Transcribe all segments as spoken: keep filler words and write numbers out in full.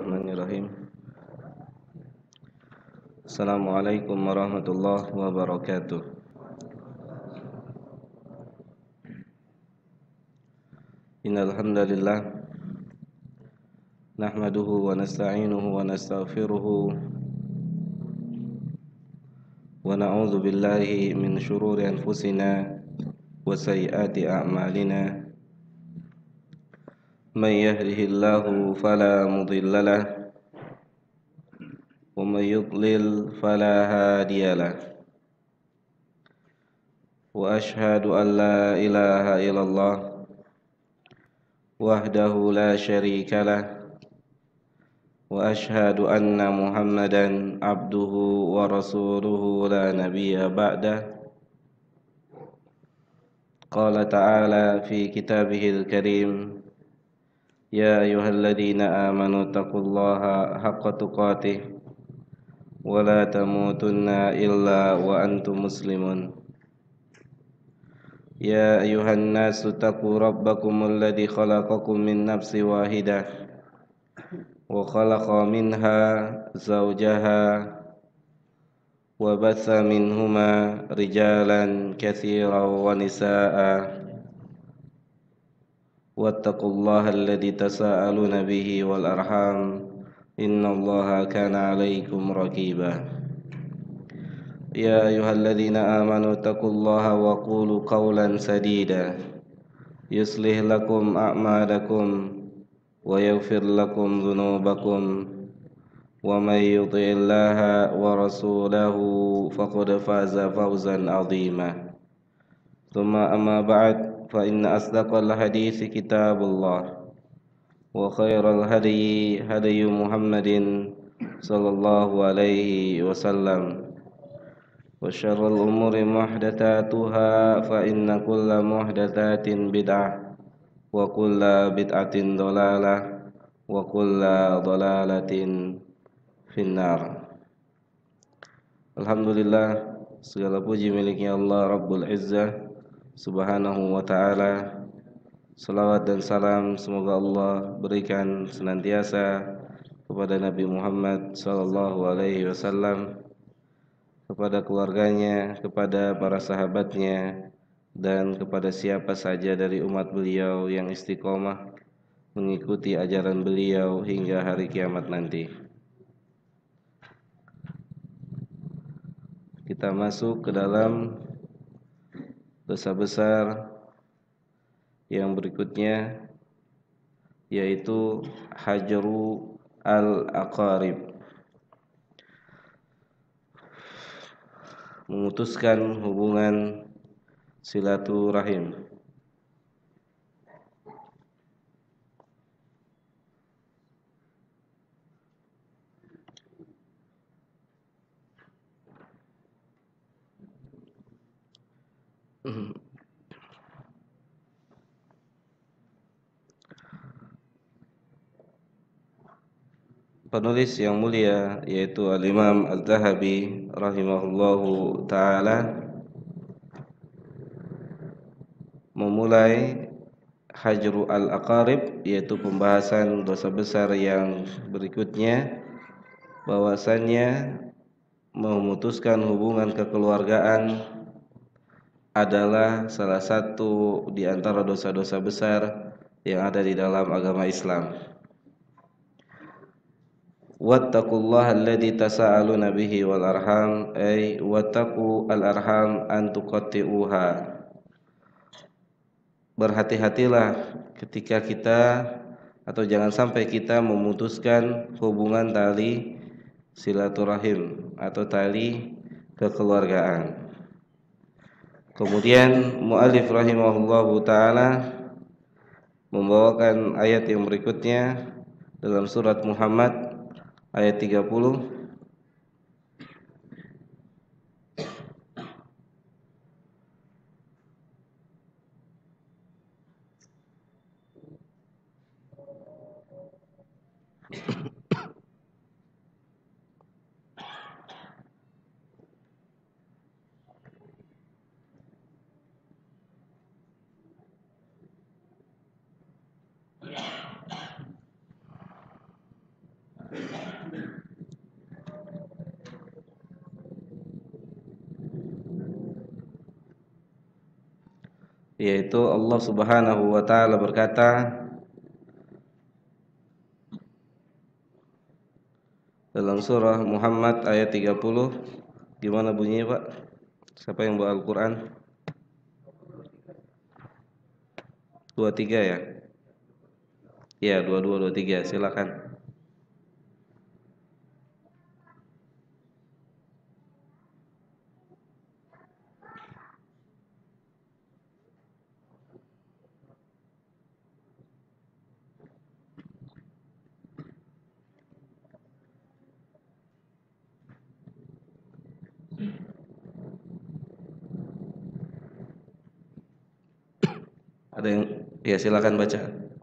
Bismillahirrahmanirrahim. Assalamualaikum warahmatullahi wabarakatuh. Innal hamdalillah nahmaduhu wa nasta'inuhu wa nastaghfiruhu wa na'udzu billahi min shururi anfusina wa sayyiati a'malina. Man yahdihillahu fala mudilla lahu wa man yudlil fala hadiya lahu. Wa ashhadu an la ilaha illallah wahdahu la syarika lah wa ashhadu anna Muhammadan abduhu wa rasuluhu la nabiyya ba'dah. Qala ta'ala fi kitabihil karim, ya ayyuhalladzina amanu taqullaha haqqa tuqatih wa la tamutunna illa wa antum muslimun. Ya ayyuhan nasu taqu rabbakumul ladzi khalaqakum min nafsin wahidah wa khalaqa minha zawjaha wa batha minhuma rijalan katsiran wa nisaa'a wattaqullaha alladzi tasaaluna bihi wal arham innallaha kana 'alaikum raqiba. Ya ayyuhalladzina amanu taqullaha wa qulu qawlan sadida yuslih lakum a'malakum wa yaghfir lakum dhunubakum wa may yuti'illaha wa rasulahu faqad faza fawzan 'azima. Tsumma amma ba'd, fa inna asdaqal hadithi kitabullah wa khairal hadyi hadyu Muhammadin sallallahu alaihi wasallam wa syarrul umuri muhdatsatuha fa inna kulla muhdatsatin bid'ah wa kulla bid'atin dhalalah wa kulla dhalalatin finnar. Alhamdulillah, segala puji miliknya Allah Rabbul Izzah Subhanahu wa ta'ala. Salawat dan salam semoga Allah berikan senantiasa kepada Nabi Muhammad sallallahu alaihi wasallam, kepada keluarganya, kepada para sahabatnya, dan kepada siapa saja dari umat beliau yang istiqomah mengikuti ajaran beliau hingga hari kiamat nanti. Kita masuk ke dalam dosa besar yang berikutnya, yaitu hajru al-aqarib, memutuskan hubungan silaturahim. Penulis yang mulia yaitu Al-Imam Al-Zahabi rahimahullahu ta'ala memulai hajru al-aqarib, yaitu pembahasan dosa besar yang berikutnya, bahwasannya memutuskan hubungan kekeluargaan adalah salah satu di antara dosa-dosa besar yang ada di dalam agama Islam. Wattaqullaha alladzi tasaaluna bihi wal arham, ay wattaqu al arham an tuqatti'uha. Berhati-hatilah ketika kita, atau jangan sampai kita memutuskan hubungan tali silaturahim atau tali kekeluargaan. Kemudian muallif rahimahullahu taala membawakan ayat yang berikutnya dalam surat Muhammad ayat tiga puluh. yaitu Allah Subhanahu wa taala berkata dalam surah Muhammad ayat tiga puluh. Gimana bunyinya, Pak? Siapa yang bawa Al-Qur'an? dua puluh tiga ya? Iya, dua puluh dua dua puluh tiga. Silakan. Ada yang ya silakan baca.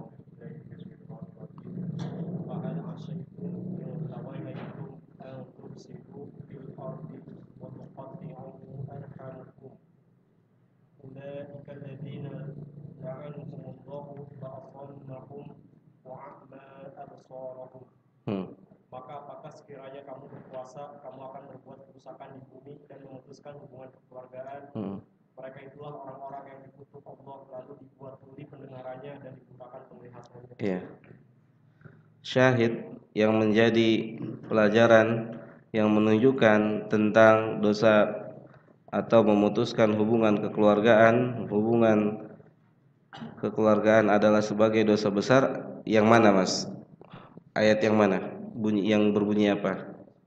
Hmm. Maka apakah sekiranya kamu berkuasa, kamu akan berbuat kerusakan di bumi dan memutuskan hubungan kekeluargaan? Hmm. Mereka itulah orang-orang yang dikutuk Allah, lalu dibuat tuli pendengarannya dan dibutakan penglihatannya. Ya. Syahid yang menjadi pelajaran yang menunjukkan tentang dosa atau memutuskan hubungan kekeluargaan, hubungan kekeluargaan adalah sebagai dosa besar. Yang mana, Mas? Ayat yang mana? Bunyi yang berbunyi apa?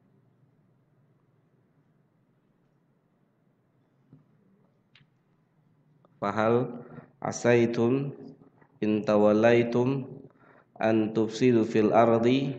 Fahal asaitum in tawallaitum an tufsidu fil ardi.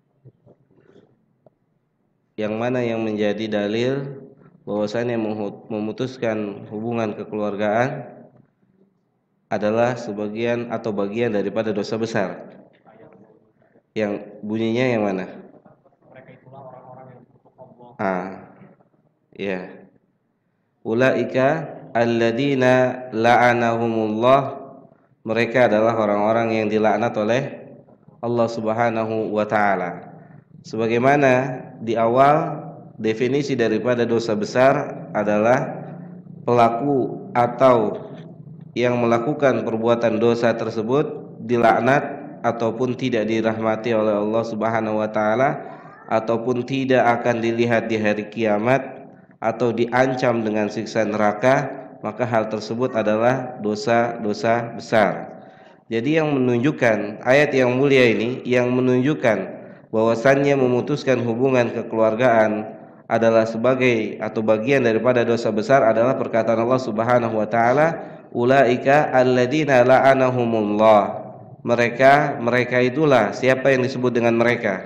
Yang mana yang menjadi dalil bahwasanya memutuskan hubungan kekeluargaan adalah sebagian atau bagian daripada dosa besar. Yang bunyinya yang mana? Mereka itulah orang-orang yang dikutuk Allah. Ah, ya. Ulaika alladzina la'anahumullah. Mereka adalah orang-orang yang dilaknat oleh Allah Subhanahu wa taala. Sebagaimana di awal definisi daripada dosa besar adalah pelaku atau yang melakukan perbuatan dosa tersebut dilaknat ataupun tidak dirahmati oleh Allah Subhanahu wa taala, ataupun tidak akan dilihat di hari kiamat, atau diancam dengan siksa neraka, maka hal tersebut adalah dosa-dosa besar. Jadi yang menunjukkan ayat yang mulia ini yang menunjukkan bahwasannya memutuskan hubungan kekeluargaan adalah sebagai atau bagian daripada dosa besar adalah perkataan Allah Subhanahu wa taala, ulaika alladzina la'anahumullah. Mereka mereka itulah, siapa yang disebut dengan mereka?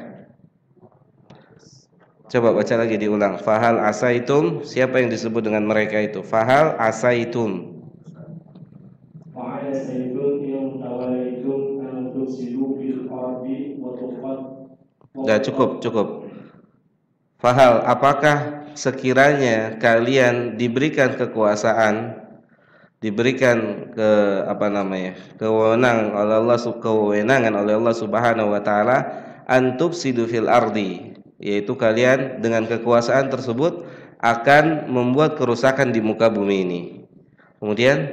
Coba baca lagi diulang. Fahal asaitum, siapa yang disebut dengan mereka itu? Fahal asaitum. Fahal asaitum yang tawallaitum an tufsidu fil ardi wa tuqad. Sudah cukup, cukup. Fahal, apakah sekiranya kalian diberikan kekuasaan, diberikan ke apa namanya? kewenangan oleh Allah kewenangan oleh Allah Subhanahu wa taala antufsidu fil ardi, yaitu kalian dengan kekuasaan tersebut akan membuat kerusakan di muka bumi ini. Kemudian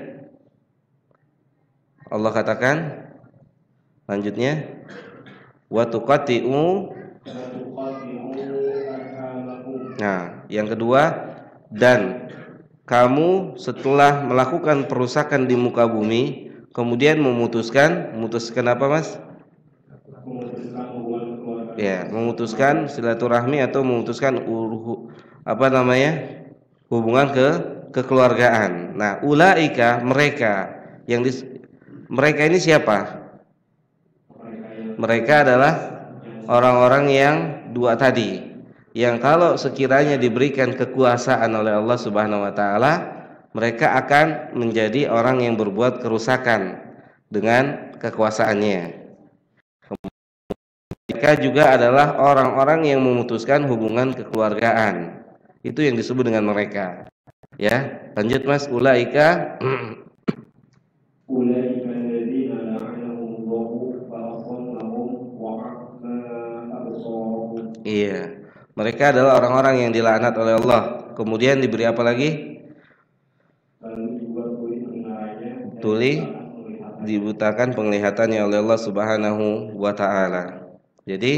Allah katakan lanjutnya wa tuqati'u. Nah, yang kedua, dan kamu setelah melakukan perusakan di muka bumi kemudian memutuskan memutuskan apa, Mas? Memutuskan hubungan keluarga. Ya, memutuskan silaturahmi atau memutuskan uruh, apa namanya? hubungan ke kekeluargaan. Nah, ulaika mereka yang dis, mereka ini siapa? Mereka adalah orang-orang yang dua tadi, yang kalau sekiranya diberikan kekuasaan oleh Allah Subhanahu wa taala, mereka akan menjadi orang yang berbuat kerusakan dengan kekuasaannya. Mereka juga adalah orang-orang yang memutuskan hubungan kekeluargaan. Itu yang disebut dengan mereka. Ya, lanjut Mas. Ulaika Ulaika alladzina la'anahumullahu fa asallahum wa a'ma absarahum. Iya. Mereka adalah orang-orang yang dilaknat oleh Allah. Kemudian diberi apa lagi? Lalu dibuat tuli pendengarannya dan tuli, dibutakan penglihatannya oleh Allah Subhanahu wa taala. Jadi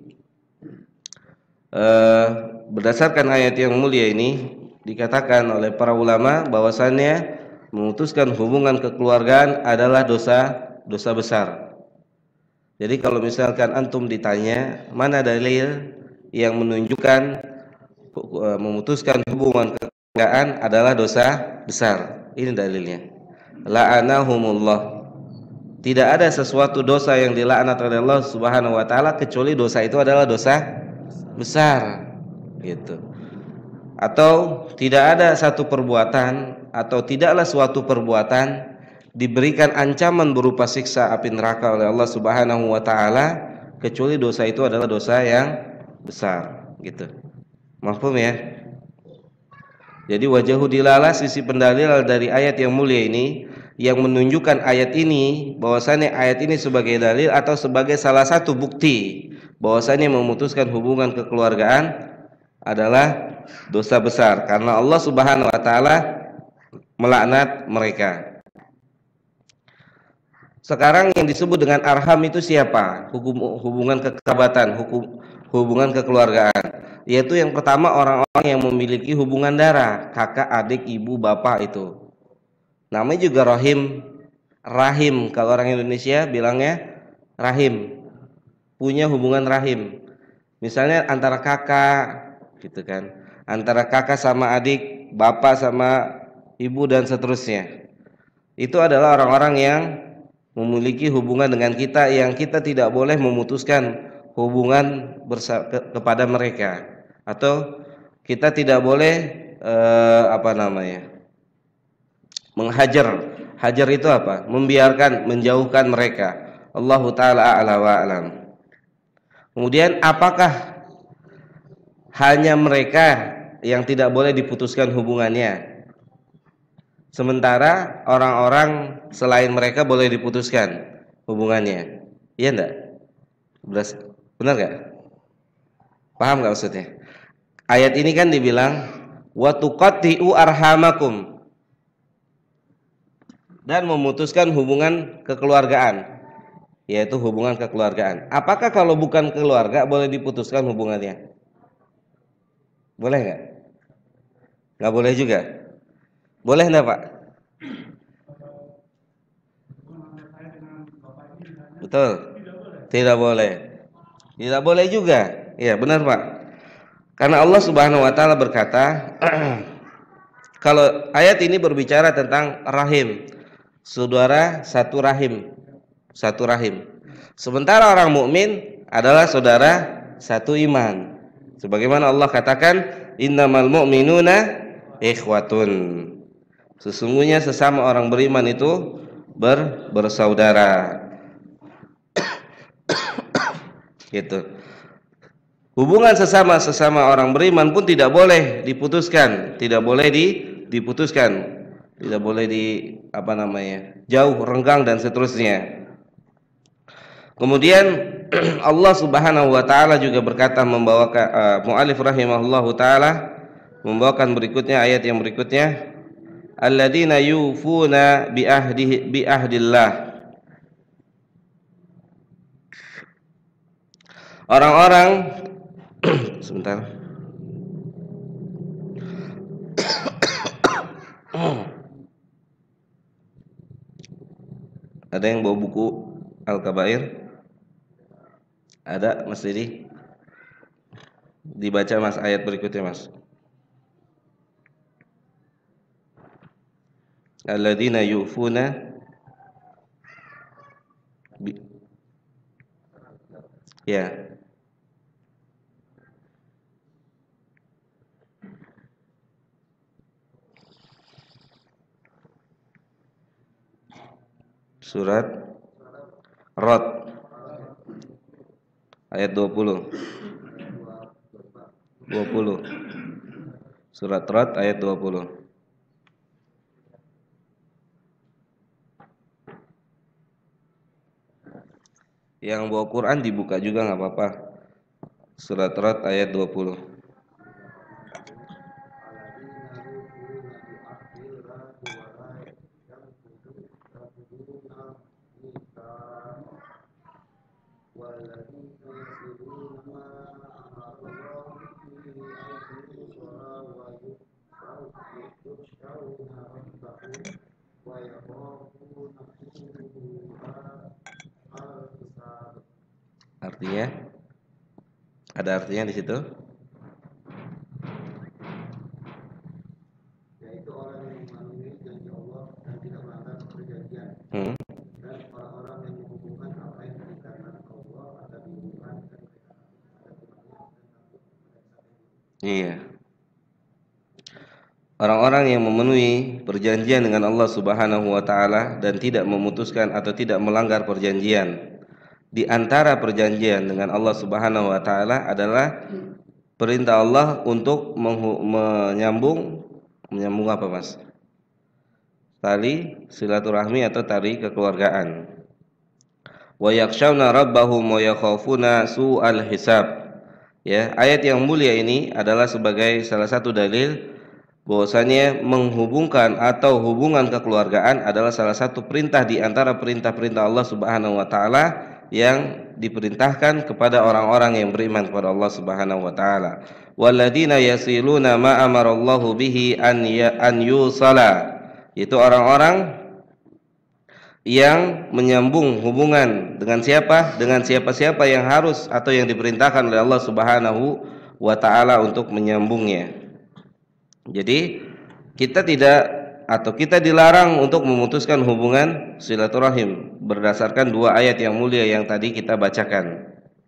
eh, berdasarkan ayat yang mulia ini dikatakan oleh para ulama bahwasannya memutuskan hubungan kekeluargaan adalah dosa dosa besar. Jadi kalau misalkan antum ditanya mana dalil yang menunjukkan memutuskan hubungan kekeluargaan adalah dosa besar, ini dalilnya. La'anahumullah. Tidak ada sesuatu dosa yang dilaknat oleh Allah Subhanahu wa taala kecuali dosa itu adalah dosa besar, gitu. Atau tidak ada satu perbuatan atau tidaklah suatu perbuatan diberikan ancaman berupa siksa api neraka oleh Allah Subhanahu wa taala kecuali dosa itu adalah dosa yang besar, gitu. Mafhum ya? Jadi wajahu dilalah, sisi pendalil dari ayat yang mulia ini yang menunjukkan ayat ini bahwasannya ayat ini sebagai dalil atau sebagai salah satu bukti bahwasannya memutuskan hubungan kekeluargaan adalah dosa besar karena Allah Subhanahu wa taala melaknat mereka. Sekarang yang disebut dengan arham itu siapa? Hukum, hubungan kekerabatan, hukum, hubungan kekeluargaan. Yaitu yang pertama orang-orang yang memiliki hubungan darah, kakak, adik, ibu, bapak itu. Namanya juga rahim, rahim. Kalau orang Indonesia bilangnya rahim, punya hubungan rahim. Misalnya antara kakak, gitu kan, antara kakak sama adik, bapak sama ibu dan seterusnya. Itu adalah orang-orang yang memiliki hubungan dengan kita yang kita tidak boleh memutuskan hubungan bersa- ke- kepada mereka, atau kita tidak boleh eh, apa namanya? menghajar. Hajar itu apa? Membiarkan, menjauhkan mereka. Allahu taala a'la wa a'lam. Kemudian apakah hanya mereka yang tidak boleh diputuskan hubungannya, sementara orang-orang selain mereka boleh diputuskan hubungannya? Iya enggak? Benar enggak? Paham enggak maksudnya? Ayat ini kan dibilang wa tuqatti'u arhamakum, dan memutuskan hubungan kekeluargaan, yaitu hubungan kekeluargaan. Apakah kalau bukan keluarga boleh diputuskan hubungannya? Boleh nggak? Nggak boleh juga. Boleh nggak Pak? Betul. Tidak boleh. Tidak boleh juga. Iya benar Pak. Karena Allah Subhanahu Wa Taala berkata, kalau ayat ini berbicara tentang rahim, saudara satu rahim, satu rahim. Sementara orang mukmin adalah saudara satu iman. Sebagaimana Allah katakan, innamal mu'minuna ikhwatun. Sesungguhnya sesama orang beriman itu ber, bersaudara. Gitu. Hubungan sesama sesama orang beriman pun tidak boleh diputuskan, tidak boleh di, diputuskan, tidak boleh di apa namanya, jauh, renggang dan seterusnya. Kemudian Allah Subhanahu wa taala juga berkata membawakan uh, mu'allif rahimahullahu taala membawakan berikutnya ayat yang berikutnya, alladzina yufuna bi ahdihi bi ahdillah. Orang-orang sebentar. Ada yang bawa buku Al-Kabair? Ada Mas Didi? Dibaca Mas ayat berikutnya Mas. Alladzina yufuna bi, ya. Surat Rod ayat dua puluh. dua puluh. Surat Rod ayat dua puluh. Yang bawa Quran dibuka juga nggak apa-apa. Surat Rod ayat dua puluh. Ada artinya di situ? Yaitu orang yang memenuhi janji Allah dan tidak melanggar perjanjian. Hmm. Dan orang-orang yang menghubungkan apa yang dikatakan Allah atau dihubungkan dan Iya. Orang-orang yang memenuhi perjanjian dengan Allah Subhanahu wa taala dan tidak memutuskan atau tidak melanggar perjanjian. Di antara perjanjian dengan Allah Subhanahu wa taala adalah perintah Allah untuk menyambung menyambung apa, Mas? Tali silaturahmi atau tali kekeluargaan. Wa yakhshawna rabbahum wa yakhafuna su'al hisab. Ya, ayat yang mulia ini adalah sebagai salah satu dalil bahwasanya menghubungkan atau hubungan kekeluargaan adalah salah satu perintah di antara perintah-perintah Allah Subhanahu wa taala yang diperintahkan kepada orang-orang yang beriman kepada Allah Subhanahu wa taala. Walladzina yasiluna ma amarallahu bihi an ya, an yusala. Itu orang-orang yang menyambung hubungan dengan siapa? Dengan siapa-siapa yang harus atau yang diperintahkan oleh Allah Subhanahu wa taala untuk menyambungnya. Jadi kita tidak atau kita dilarang untuk memutuskan hubungan silaturahim berdasarkan dua ayat yang mulia yang tadi kita bacakan.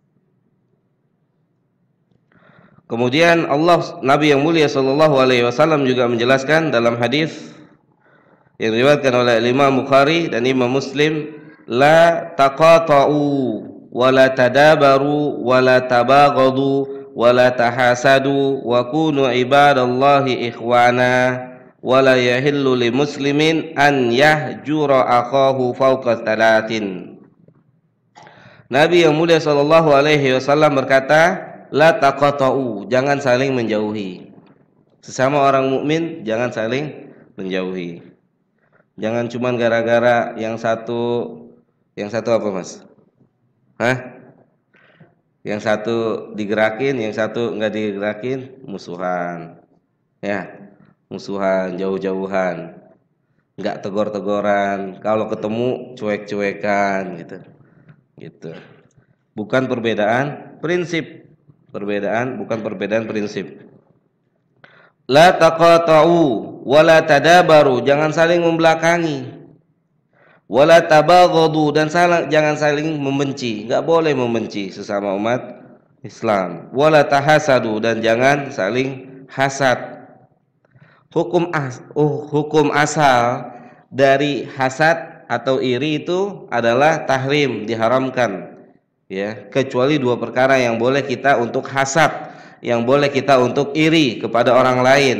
Kemudian Allah Nabi yang mulia sallallahu alaihi wasallam juga menjelaskan dalam hadis yang diriwayatkan oleh Imam Bukhari dan Imam Muslim, la taqata'u wa la tadabaru wa la tabaghadu wala tahasadu wa kunu ibadallahi ikhwana wala yahillu li muslimin an yahjura akhahu fawqa talatin. Nabi yang mulia sallallahu alaihi wasallam berkata, la taqata'u, jangan saling menjauhi. Sesama orang mukmin jangan saling menjauhi. Jangan cuman gara-gara yang satu yang satu apa, Mas? Hah? Yang satu digerakin, yang satu enggak digerakin, musuhan. Ya, musuhan, jauh-jauhan. Enggak tegor-tegoran, kalau ketemu cuek-cuekan gitu. Gitu. Bukan perbedaan prinsip. Perbedaan bukan perbedaan prinsip. La taqata'u wa la tadabaru, jangan saling membelakangi. Wala tabaghadu, dan saling, jangan saling membenci, enggak boleh membenci sesama umat Islam. Wala tahasadu, dan jangan saling hasad. Hukum as, uh, hukum asal dari hasad atau iri itu adalah tahrim, diharamkan. Ya, kecuali dua perkara yang boleh kita untuk hasad, yang boleh kita untuk iri kepada orang lain.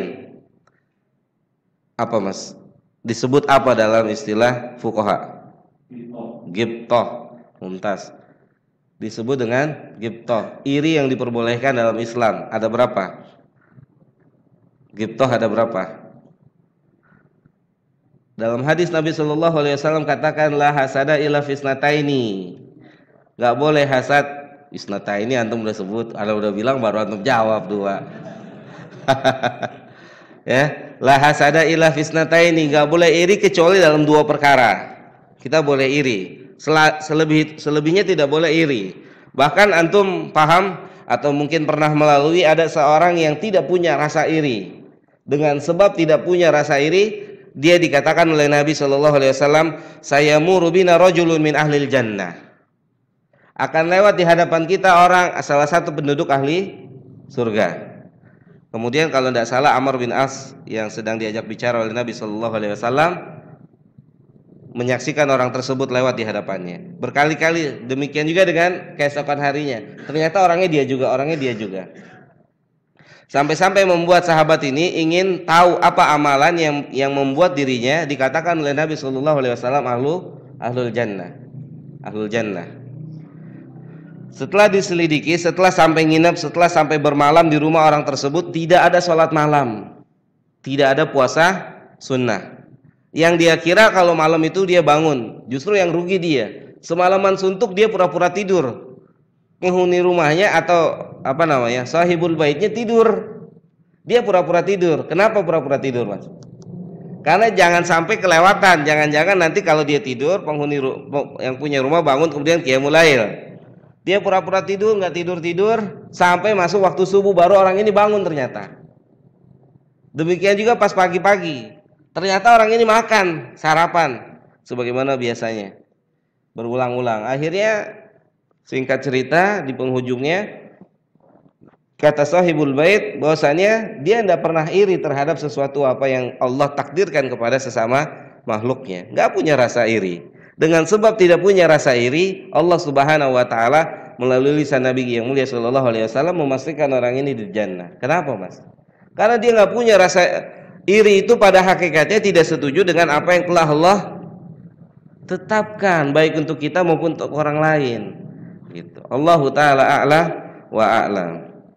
Apa, Mas? Disebut apa dalam istilah fuqaha? Ghibthah. Mumtaz. Disebut dengan ghibthah. Iri yang diperbolehkan dalam Islam ada berapa? Ghibthah ada berapa? Dalam hadis Nabi sallallahu alaihi wasallam katakan, la hasada illa fisnataini. Enggak boleh hasad isnataini, antum udah sebut, kalau udah bilang baru antum jawab dua. Ya, la hasada illa fisnataini, enggak boleh iri kecuali dalam dua perkara. Kita boleh iri, selebih selebihnya tidak boleh iri. Bahkan antum paham atau mungkin pernah melalui ada seorang yang tidak punya rasa iri. Dengan sebab tidak punya rasa iri, dia dikatakan oleh Nabi sallallahu alaihi wasallam, sayamuru bina rajulun min ahlil jannah. Akan lewat di hadapan kita orang salah satu penduduk ahli surga. Kemudian kalau tidak salah Amr bin As yang sedang diajak bicara oleh Nabi sallallahu alaihi wasallam menyaksikan orang tersebut lewat di hadapannya. Berkali-kali demikian juga dengan keesokan harinya. Ternyata orangnya dia juga, orangnya dia juga. Sampai-sampai membuat sahabat ini ingin tahu apa amalan yang yang membuat dirinya dikatakan oleh Nabi sallallahu alaihi wasallam ahlu ahlul jannah. Ahlul jannah. Setelah diselidiki, setelah sampai nginep, setelah sampai bermalam di rumah orang tersebut, tidak ada sholat malam, tidak ada puasa sunnah. Yang dia kira kalau malam itu dia bangun, justru yang rugi dia. Semalaman suntuk dia pura-pura tidur. Penghuni rumahnya atau apa namanya, sahibul baitnya tidur, dia pura-pura tidur. Kenapa pura-pura tidur, Mas? Karena jangan sampai kelewatan. Jangan-jangan nanti kalau dia tidur, penghuni yang punya rumah bangun kemudian qiyamul lail. Dia pura-pura tidur, nggak tidur-tidur, sampai masuk waktu subuh baru orang ini bangun ternyata. Demikian juga pas pagi-pagi, ternyata orang ini makan, sarapan, sebagaimana biasanya. Berulang-ulang. Akhirnya singkat cerita di penghujungnya, kata sahibul bait bahwasanya dia tidak pernah iri terhadap sesuatu apa yang Allah takdirkan kepada sesama makhluknya. Nggak punya rasa iri. Dengan sebab tidak punya rasa iri, Allah Subhanahu wa taala melalui lisan Nabi yang mulia sallallahu alaihi wasallam memastikan orang ini di jannah. Kenapa, Mas? Karena dia nggak punya rasa iri, itu pada hakikatnya tidak setuju dengan apa yang telah Allah tetapkan baik untuk kita maupun untuk orang lain. Gitu. Allahu taala a'la wa a'lam.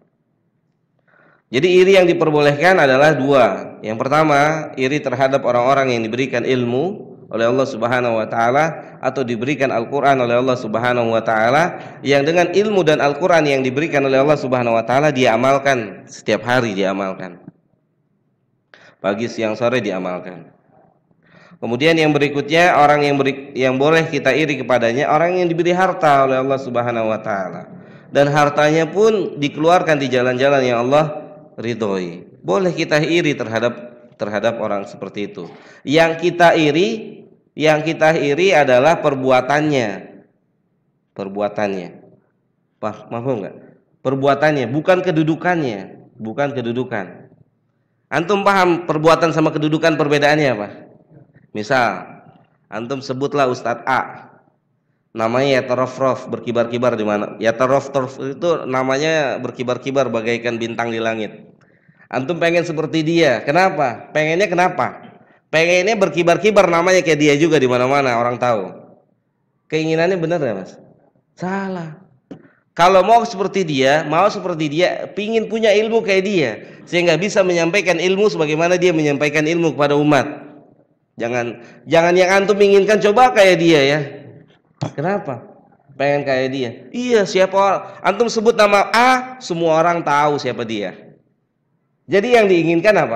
Jadi iri yang diperbolehkan adalah dua. Yang pertama, iri terhadap orang-orang yang diberikan ilmu oleh Allah Subhanahu wa taala atau diberikan Al-Qur'an oleh Allah Subhanahu wa taala, yang dengan ilmu dan Al-Qur'an yang diberikan oleh Allah Subhanahu wa taala dia amalkan setiap hari, dia amalkan. Pagi, siang, sore diamalkan. Kemudian yang berikutnya, orang yang beri, yang boleh kita iri kepadanya orang yang diberi harta oleh Allah Subhanahu wa taala dan hartanya pun dikeluarkan di jalan-jalan yang Allah ridhoi. Boleh kita iri terhadap terhadap orang seperti itu. Yang kita iri Yang kita iri adalah perbuatannya, perbuatannya, paham nggak? Perbuatannya, bukan kedudukannya, bukan kedudukan. Antum paham perbuatan sama kedudukan perbedaannya apa? Misal, antum sebutlah Ustadz A, namanya yatarofrof, berkibar-kibar di mana? Yatarofrof itu namanya berkibar-kibar bagaikan bintang di langit. Antum pengen seperti dia, kenapa? Pengennya kenapa? Pengennya berkibar-kibar namanya kayak dia juga di mana-mana orang tahu. Keinginannya benar ya, Mas? Salah. Kalau mau seperti dia, mau seperti dia, pingin punya ilmu kayak dia, sehingga bisa menyampaikan ilmu sebagaimana dia menyampaikan ilmu kepada umat. Jangan jangan yang antum inginkan coba kayak dia ya. Kenapa? Pengen kayak dia. Iya, siapa orang? Antum sebut nama A, semua orang tahu siapa dia. Jadi yang diinginkan apa?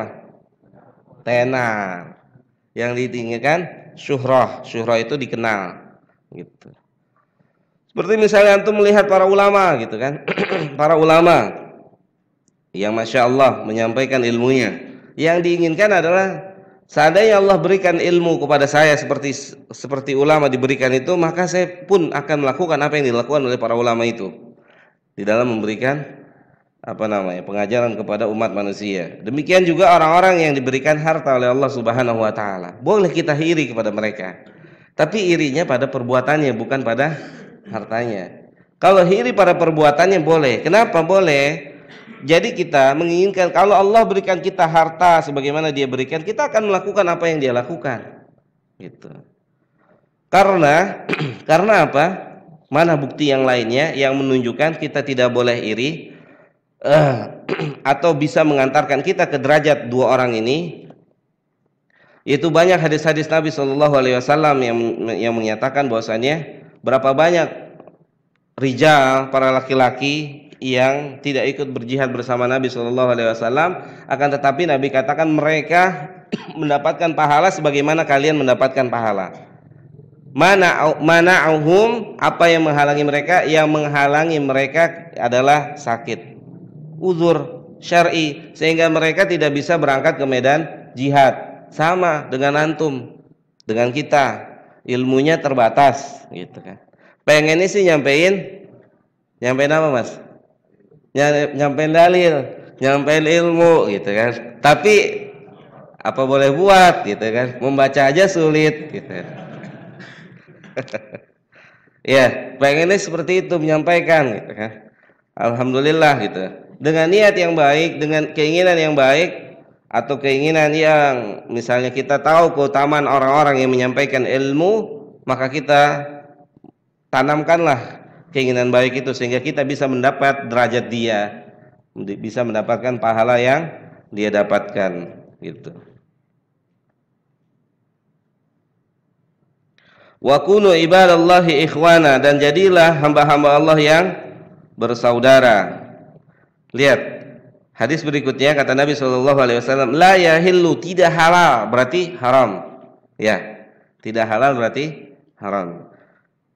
Tenar. Yang diinginkan syuhrah. Syuhrah itu dikenal gitu. Seperti misalnya antum melihat para ulama gitu kan. Para ulama yang Masya Allah menyampaikan ilmunya, yang diinginkan adalah seandainya Allah berikan ilmu kepada saya seperti seperti ulama diberikan itu, maka saya pun akan melakukan apa yang dilakukan oleh para ulama itu di dalam memberikan apa namanya pengajaran kepada umat manusia. Demikian juga orang-orang yang diberikan harta oleh Allah Subhanahu wa taala. Boleh kita iri kepada mereka, tapi irinya pada perbuatannya bukan pada hartanya. Kalau iri pada perbuatannya boleh. Kenapa boleh? Jadi kita menginginkan kalau Allah berikan kita harta sebagaimana dia berikan, kita akan melakukan apa yang dia lakukan. Gitu. Karena karena apa? Mana bukti yang lainnya yang menunjukkan kita tidak boleh iri? Uh, atau bisa mengantarkan kita ke derajat dua orang ini, yaitu banyak hadis-hadis Nabi Shallallahu Alaihi Wasallam yang yang menyatakan bahwasanya berapa banyak rijal, para laki-laki yang tidak ikut berjihad bersama Nabi Shallallahu Alaihi Wasallam, akan tetapi Nabi katakan mereka mendapatkan pahala sebagaimana kalian mendapatkan pahala. Mana mana'uhum, apa yang menghalangi mereka? Yang menghalangi mereka adalah sakit, uzur syar'i, sehingga mereka tidak bisa berangkat ke medan jihad. Sama dengan antum, dengan kita, ilmunya terbatas gitu kan. Pengennya sih nyampein nyampein apa, Mas? Nyampein dalil, nyampein ilmu gitu kan. Tapi apa boleh buat gitu kan, membaca aja sulit gitu. Ya, pengennya seperti itu menyampaikan gitu kan. Alhamdulillah gitu. Dengan niat yang baik, dengan keinginan yang baik, atau keinginan yang misalnya kita tahu keutamaan orang-orang yang menyampaikan ilmu, maka kita tanamkanlah keinginan baik itu sehingga kita bisa mendapat derajat dia, bisa mendapatkan pahala yang dia dapatkan gitu. Wa kunu ibadallahi ikhwana, dan jadilah hamba-hamba Allah yang bersaudara. Lihat hadis berikutnya, kata Nabi Shallallahu Alaihi Wasallam, la yahillu, tidak halal berarti haram, ya, tidak halal berarti haram.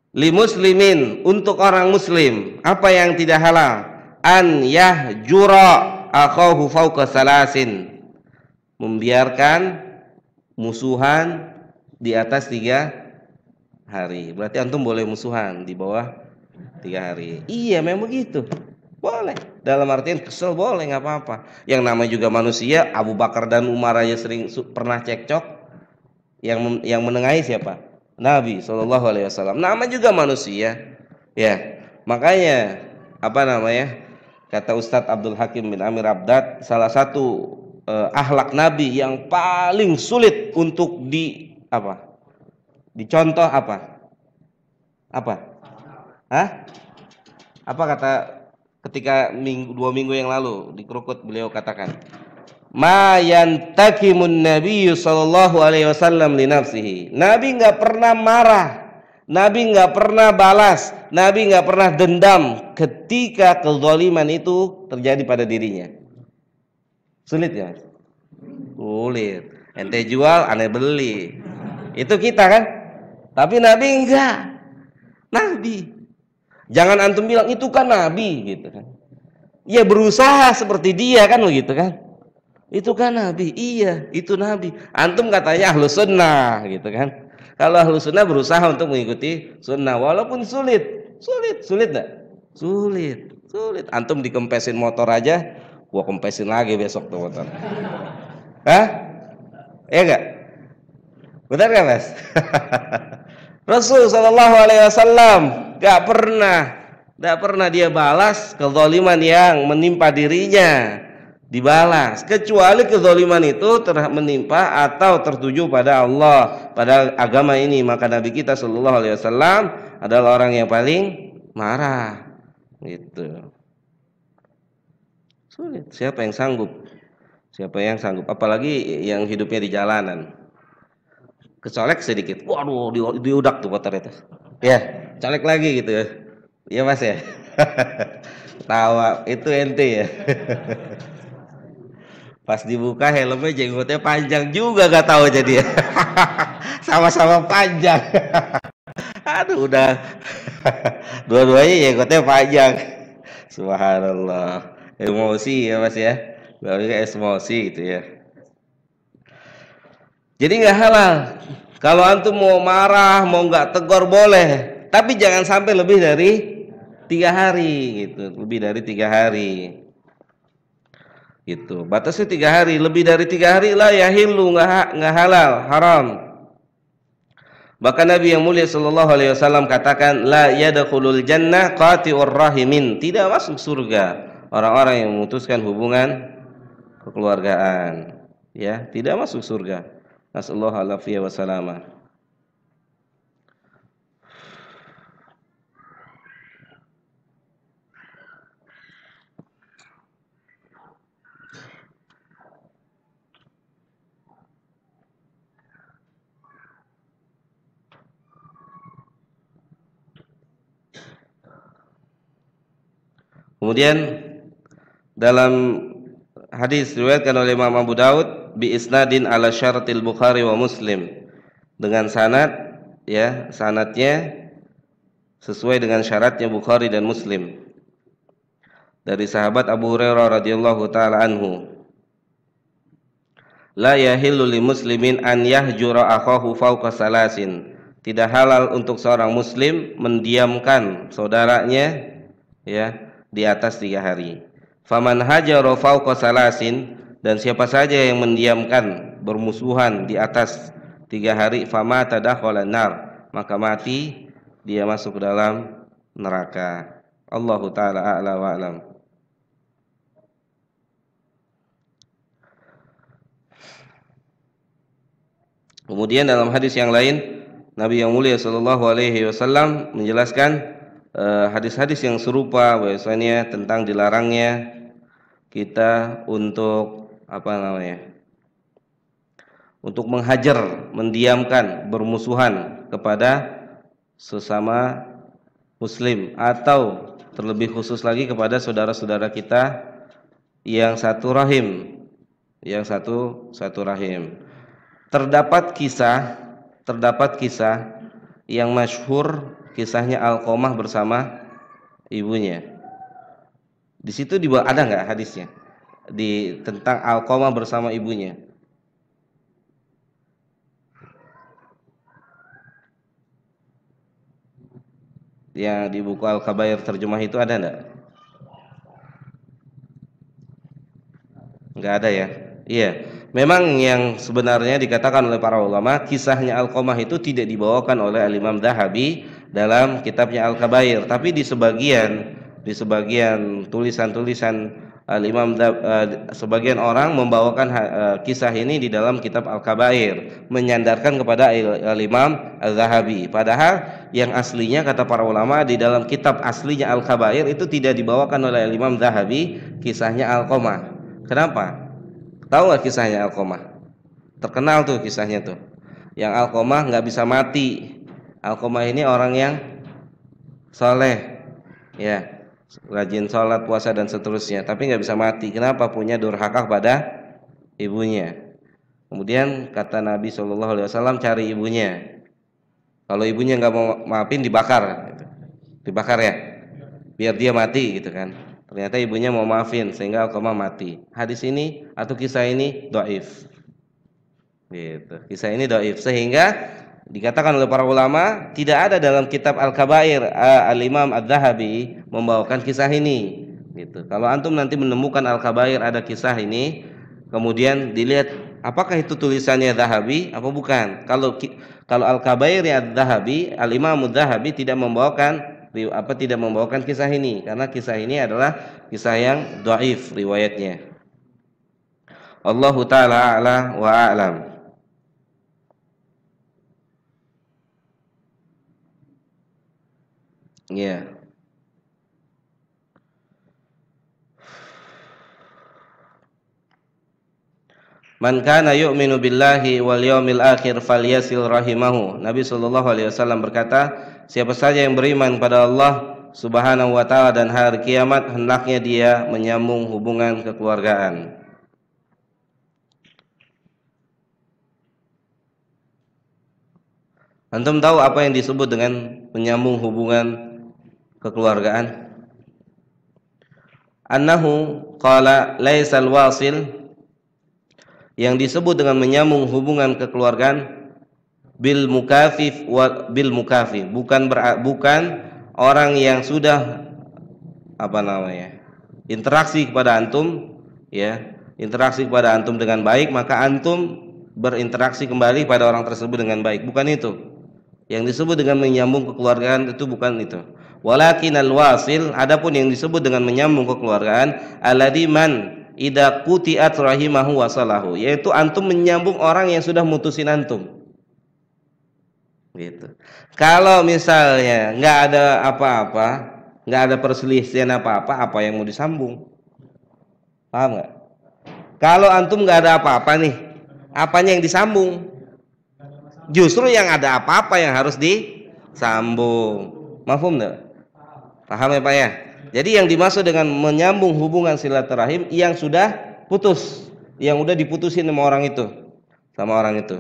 li muslimin, untuk orang muslim, apa yang tidak halal? An yahjura akhahu fawqa salasin, membiarkan musuhan di atas tiga hari. Berarti antum boleh musuhan di bawah tiga hari. Iya, memang begitu. Boleh. Dalam artian kesel boleh, nggak apa-apa. Yang namanya juga manusia. Abu Bakar dan Umar aja sering pernah cekcok. Yang yang menengahi siapa? Nabi Shallallahu Alaihi Wasallam. Nama juga manusia. Ya, makanya apa namanya? Kata Ustadz Abdul Hakim bin Amir Abdad, salah satu eh, akhlak Nabi yang paling sulit untuk di apa? Dicontoh apa? Apa? Hah? Apa kata ketika minggu, dua minggu yang lalu di Krukut beliau katakan, ma yantakimun nabiyyu sallallahu alaihi wasallam li nafsihi. Nabi enggak pernah marah, Nabi enggak pernah balas, Nabi enggak pernah dendam ketika kezaliman itu terjadi pada dirinya. Sulit ya? Sulit. Ente jual, aneh beli. Itu kita kan? Tapi Nabi enggak. Nabi. Jangan antum bilang itu kan Nabi gitu kan. Ya berusaha seperti dia kan begitu kan. Itu kan Nabi. Iya, itu Nabi. Antum katanya ahlu sunnah gitu kan. Kalau ahlu sunnah berusaha untuk mengikuti sunnah walaupun sulit. Sulit, sulit enggak? Sulit, sulit. Antum dikempesin motor aja, gua kempesin lagi besok tuh motor. Hah? Iya enggak? Benar enggak, Mas? Rasul sallallahu alaihi wasallam gak pernah, gak pernah dia balas kezaliman yang menimpa dirinya, dibalas, kecuali kezaliman itu ter- menimpa atau tertuju pada Allah, pada agama ini. Maka Nabi kita sallallahu alaihi wasallam adalah orang yang paling marah, gitu. Sulit. Siapa yang sanggup? Siapa yang sanggup? Apalagi yang hidupnya di jalanan. Kecolek sedikit, waduh, di, diudak tuh motor itu. Ya, colek lagi gitu ya. Iya Mas ya. Tawa itu ente ya. Pas dibuka helmnya jenggotnya panjang juga, gak tahu jadi. Sama-sama panjang. Aduh udah. Dua-duanya jenggotnya panjang. Subhanallah. Emosi ya Mas ya. Baru emosi gitu ya. Jadi nggak halal. Kalau antum mau marah, mau nggak tegur boleh, tapi jangan sampai lebih dari tiga hari, gitu. Lebih dari tiga hari, gitu. Batasnya tiga hari. Lebih dari tiga hari lah ya hilu, nggak nggak halal, haram. Bahkan Nabi yang mulia Shallallahu Alaihi Wasallam katakan, la yadkhulul jannah qati'ur rahimin. Tidak masuk surga orang-orang yang memutuskan hubungan kekeluargaan. Ya, tidak masuk surga. Nasallahu alaihi wasallam. Kemudian dalam hadis diriwayatkan oleh Imam Abu Daud bi isnadin ala syaratil Bukhari wa Muslim, dengan sanad, ya, sanadnya sesuai dengan syaratnya Bukhari dan Muslim, dari sahabat Abu Hurairah radhiyallahu taala anhu, la yahillu li muslimin an yahjura akhahu fawqa salasin. Tidak halal untuk seorang muslim mendiamkan saudaranya, ya, di atas tiga hari. Faman hajara fawqa salasin, dan siapa saja yang mendiamkan bermusuhan di atas tiga hari, fama tadakhala nar, maka mati dia masuk ke dalam neraka. Allahu taala a'la wa a'lam. Kemudian dalam hadis yang lain, Nabi yang mulia sallallahu alaihi wasallam menjelaskan hadis-hadis uh, yang serupa, bahwasanya tentang dilarangnya kita untuk apa namanya? Untuk menghajar, mendiamkan, bermusuhan kepada sesama muslim, atau terlebih khusus lagi kepada saudara-saudara kita yang satu rahim, yang satu satu rahim. Terdapat kisah, terdapat kisah yang masyhur kisahnya Alqamah bersama ibunya. Di situ di ada nggak hadisnya di tentang Alqamah bersama ibunya? Yang di buku Al-Kabair terjemah itu ada enggak? Enggak ada ya? Iya. Memang yang sebenarnya dikatakan oleh para ulama, kisahnya Alqamah itu tidak dibawakan oleh Al-Imam Dzahabi dalam kitabnya Al-Kabair, tapi di sebagian di sebagian tulisan-tulisan Al-Imam uh, sebagian orang membawakan uh, kisah ini di dalam kitab Al-Kabair, menyandarkan kepada Al-Imam Al-Dzahabi. Padahal yang aslinya kata para ulama di dalam kitab aslinya Al-Kabair itu tidak dibawakan oleh Al-Imam Dzahabi kisahnya Alqamah. Kenapa? Tahu nggak kisahnya Alqamah? Terkenal tuh kisahnya tuh. Yang Alqamah nggak bisa mati. Alqamah ini orang yang soleh, ya, rajin sholat, puasa dan seterusnya, tapi nggak bisa mati. Kenapa? Punya durhaka pada ibunya. Kemudian kata Nabi Shallallahu Alaihi Wasallam, cari ibunya. Kalau ibunya nggak mau maafin, dibakar, gitu. Dibakar ya, biar dia mati, gitu kan. Ternyata ibunya mau maafin sehingga Alqamah mati. Hadis ini atau kisah ini dhaif. Gitu. Kisah ini dhaif sehingga dikatakan oleh para ulama tidak ada dalam kitab Al-Kabair Al-Imam Adz-Dzahabi membawakan kisah ini. Gitu. Kalau antum nanti menemukan Al-Kabair ada kisah ini, kemudian dilihat apakah itu tulisannya Dzahabi apa bukan. Kalau kalau Al-Kabair Adz-Dzahabi, Al-Imam Adz-Dzahabi tidak membawakan apa tidak membawakan kisah ini karena kisah ini adalah kisah yang dhaif riwayatnya. Allahu taala a'la wa a'lam. Ya. Yeah. Man kana yu'minu billahi wal yawmil akhir falyasil rahimahu. Nabi sallallahu alaihi wasallam berkata, siapa saja yang beriman pada Allah Subhanahu wa taala dan hari kiamat, hendaknya dia menyambung hubungan kekeluargaan. Antum tahu apa yang disebut dengan menyambung hubungan kekeluargaan? Annahu qala laisal wasil, yang disebut dengan menyambung hubungan kekeluargaan bil mukafif wa bil mukafi, bukan ber, bukan orang yang sudah apa namanya interaksi kepada antum, ya, interaksi kepada antum dengan baik maka antum berinteraksi kembali pada orang tersebut dengan baik, bukan itu. Yang disebut dengan menyambung kekeluargaan itu bukan itu. Walakin al-wasil, adapun yang disebut dengan menyambung kekeluargaan alladzi man idza quti'at rahimahu wasalahu, yaitu antum menyambung orang yang sudah mutusin antum. Gitu. Kalau misalnya nggak ada apa-apa, nggak ada perselisihan apa-apa, apa yang mau disambung? Paham nggak? Kalau antum nggak ada apa-apa nih, apanya yang disambung? Justru yang ada apa-apa yang harus disambung. Mafhum nggak? Paham ya Pak ya? Jadi yang dimaksud dengan menyambung hubungan silaturahim yang sudah putus, yang udah diputusin sama orang itu, sama orang itu.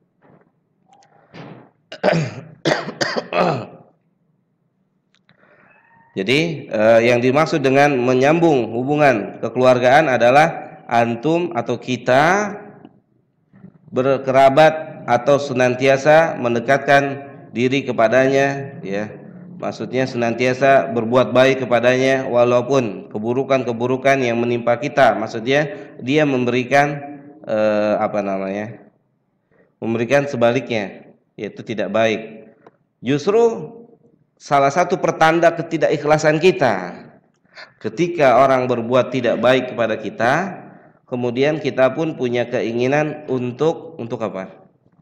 Jadi eh, yang dimaksud dengan menyambung hubungan kekeluargaan adalah antum atau kita berkerabat atau senantiasa mendekatkan diri kepadanya, ya. Maksudnya senantiasa berbuat baik kepadanya walaupun keburukan-keburukan yang menimpa kita. Maksudnya dia memberikan eh, apa namanya? Memberikan sebaliknya, yaitu tidak baik. Justru salah satu pertanda ketidakikhlasan kita ketika orang berbuat tidak baik kepada kita, kemudian kita pun punya keinginan untuk untuk apa?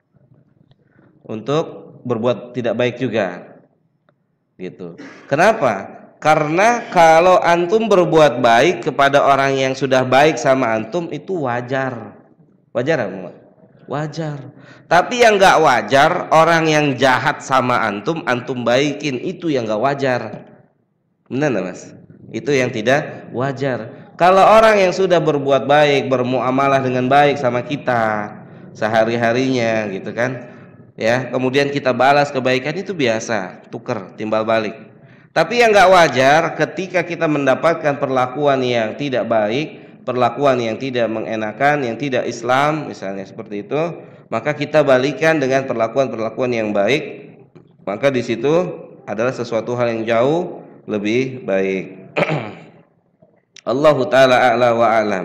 Untuk berbuat tidak baik juga. Gitu. Kenapa? Karena kalau antum berbuat baik kepada orang yang sudah baik sama antum itu wajar. Wajar apa? Wajar. Tapi yang nggak wajar orang yang jahat sama antum, antum baikin, itu yang nggak wajar. Benar nggak Mas? Itu yang tidak wajar. Kalau orang yang sudah berbuat baik, bermuamalah dengan baik sama kita sehari-harinya, gitu kan, ya, kemudian kita balas kebaikan, itu biasa, tuker, timbal balik. Tapi yang nggak wajar ketika kita mendapatkan perlakuan yang tidak baik, perlakuan yang tidak mengenakan, yang tidak Islam, misalnya seperti itu, maka kita balikan dengan perlakuan-perlakuan yang baik, maka di situ adalah sesuatu hal yang jauh lebih baik. Allahu taala a'la wa a'lam.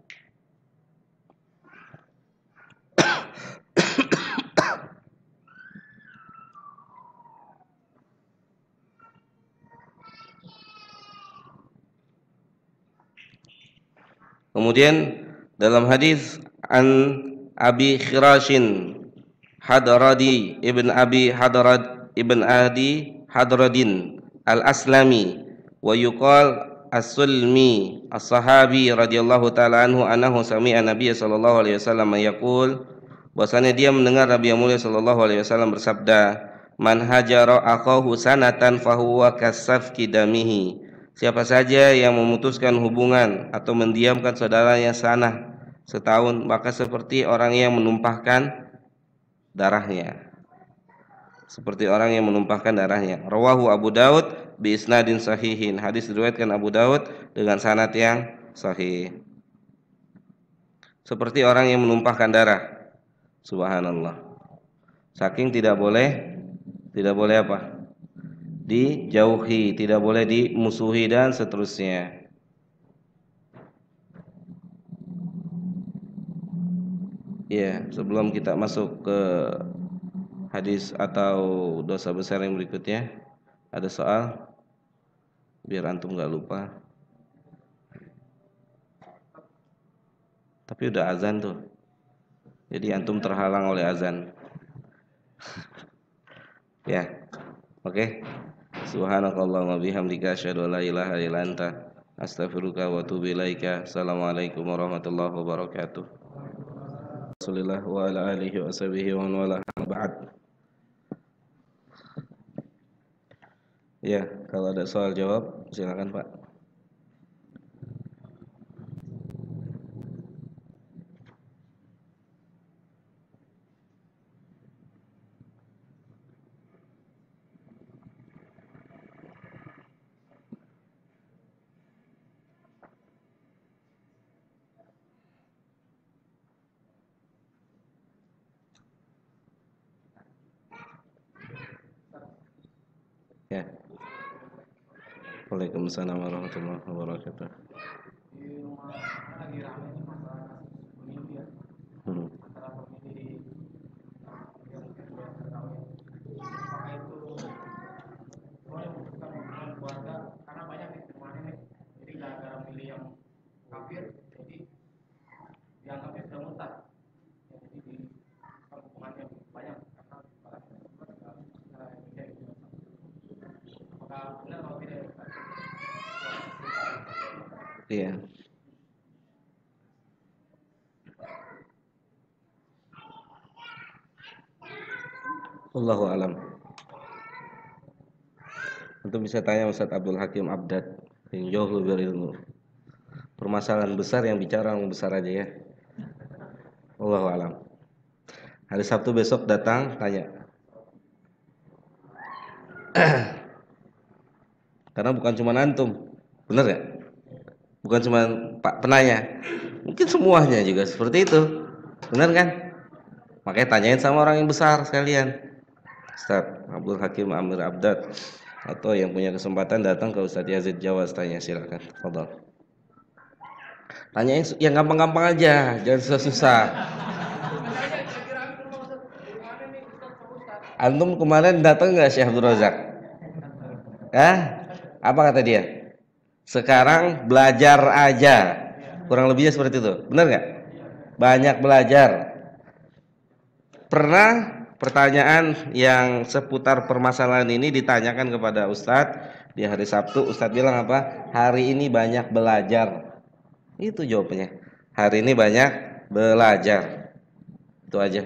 Kemudian dalam hadis an Abi Khirashin Hadradi ibn Abi Hadrad ibn Adi Hadradin al-Aslami wa yuqal as-Sulmi as-Sahabi radhiyallahu taala anhu annahu sami'a Nabiy sallallahu alaihi wasallam yaqul, bahwasanya dia mendengar Nabi yang mulia sallallahu alaihi wasallam bersabda, man hajara akahu sanatan fahuwa kasafki damihi, siapa saja yang memutuskan hubungan atau mendiamkan saudaranya sanah setahun, maka seperti orang yang menumpahkan darahnya. Seperti orang yang menumpahkan darahnya. Rawahu Abu Daud bi isnadin sahihin. Hadis diriwayatkan Abu Daud dengan sanad yang sahih. Seperti orang yang menumpahkan darah. Subhanallah. Saking tidak boleh, tidak boleh apa? Dijauhi, tidak boleh dimusuhi dan seterusnya. Ya, sebelum kita masuk ke hadis atau dosa besar yang berikutnya, ada soal biar antum gak lupa. Tapi udah azan tuh, jadi antum terhalang oleh azan. Ya, oke okay. Subhanakallahumma bihamdika asyhadu an la ilaha illa anta astaghfiruka wa atubu ilaika. Assalamualaikum warahmatullahi wabarakatuh. Rasulillah wa ala alihi wa sahbihi wa man wala ba'd. Ya, kalau ada soal jawab silakan Pak. Ya. Waalaikumsalam warahmatullahi wabarakatuh. Hmm. Iya. Wallahu alam. Untuk bisa tanya Ustaz Abdul Hakim Abdad yang jauh lebih berilmu. Permasalahan besar yang bicara yang besar aja ya. Wallahu alam. Hari Sabtu besok datang tanya. Karena bukan cuma antum, benar ya? Bukan cuma Pak penanya, mungkin semuanya juga seperti itu, benar kan? Makanya tanyain sama orang yang besar sekalian, Ustaz Abdul Hakim Amir Abdad, atau yang punya kesempatan datang ke Ustaz Yazid Jawas, tanya silakan, fadhal. Tanyain yang gampang-gampang aja, jangan susah-susah. Antum kemarin datang nggak Syekh Abdul Razak? Hah? Apa kata dia? Sekarang belajar aja, kurang lebihnya seperti itu, benar nggak? Banyak belajar. Pernah pertanyaan yang seputar permasalahan ini ditanyakan kepada Ustadz di hari Sabtu, Ustadz bilang apa? Hari ini banyak belajar. Itu jawabnya. Hari ini banyak belajar. Itu aja.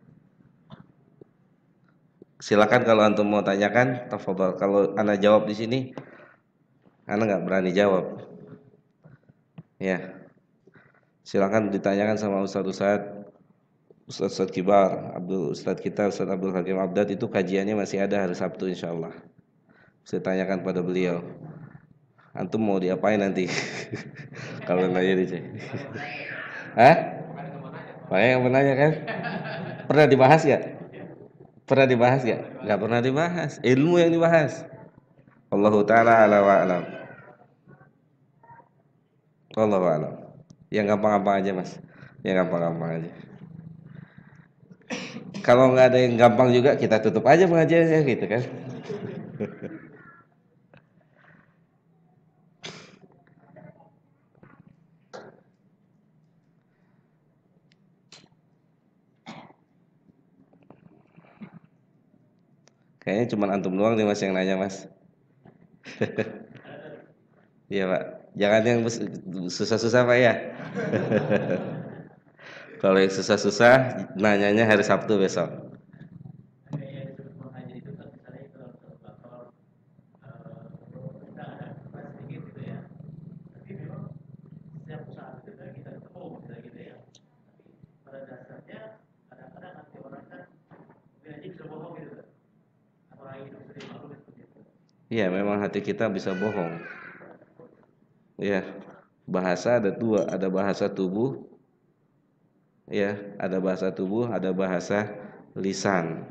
Silakan kalau antum mau tanyakan, tafadhol. Kalau ana jawab di sini, ana nggak berani jawab. Ya, silakan ditanyakan sama Ustadz-Ustadz Ustaz-Ustaz kibar, Abdul Ustaz kita Ustaz Abdul Hakim Abdad itu kajiannya masih ada hari Sabtu insyaallah. Saya tanyakan pada beliau. Antum mau diapain nanti? Kalau nanya di sini. Hah? Banyak yang menanya kan? Pernah dibahas gak? Pernah dibahas gak? Gak pernah dibahas. Ilmu yang dibahas. Allahu ta'ala ala wa alam. Allahu a'lam. Yang gampang-gampang aja mas. Yang gampang-gampang aja. Kalau nggak ada yang gampang juga kita tutup aja pengajiannya gitu kan. Kayaknya cuma antum doang nih mas yang nanya mas. Iya pak. Jangan yang susah-susah pak ya. Kalau yang susah-susah nanyanya hari Sabtu besok. Iya, memang hati kita bisa bohong. Ya, bahasa ada dua, ada bahasa tubuh, ya, ada bahasa tubuh, ada bahasa lisan.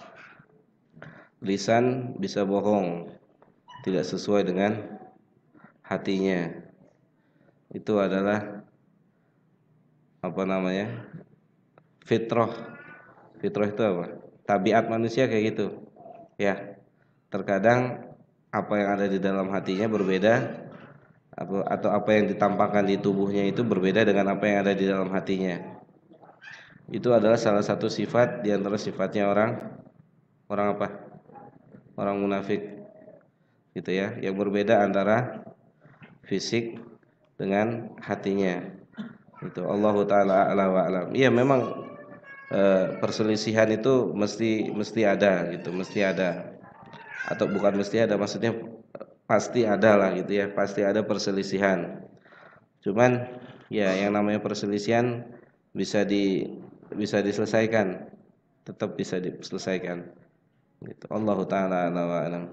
Lisan bisa bohong, tidak sesuai dengan hatinya. Itu adalah apa namanya? Fitrah. Fitrah itu apa? Tabiat manusia kayak gitu. Ya, terkadang apa yang ada di dalam hatinya berbeda atau apa yang ditampakkan di tubuhnya itu berbeda dengan apa yang ada di dalam hatinya. Itu adalah salah satu sifat di antara sifatnya orang orang apa? Orang munafik. Gitu ya, yang berbeda antara fisik dengan hatinya. Itu Allahu taala ala wa alam. Iya memang e, perselisihan itu mesti mesti ada gitu, mesti ada. Atau bukan mesti ada, maksudnya pasti ada lah gitu ya, pasti ada perselisihan. Cuman ya yang namanya perselisihan bisa di bisa diselesaikan, tetap bisa diselesaikan. Gitu. Allahu taala ala wa alam.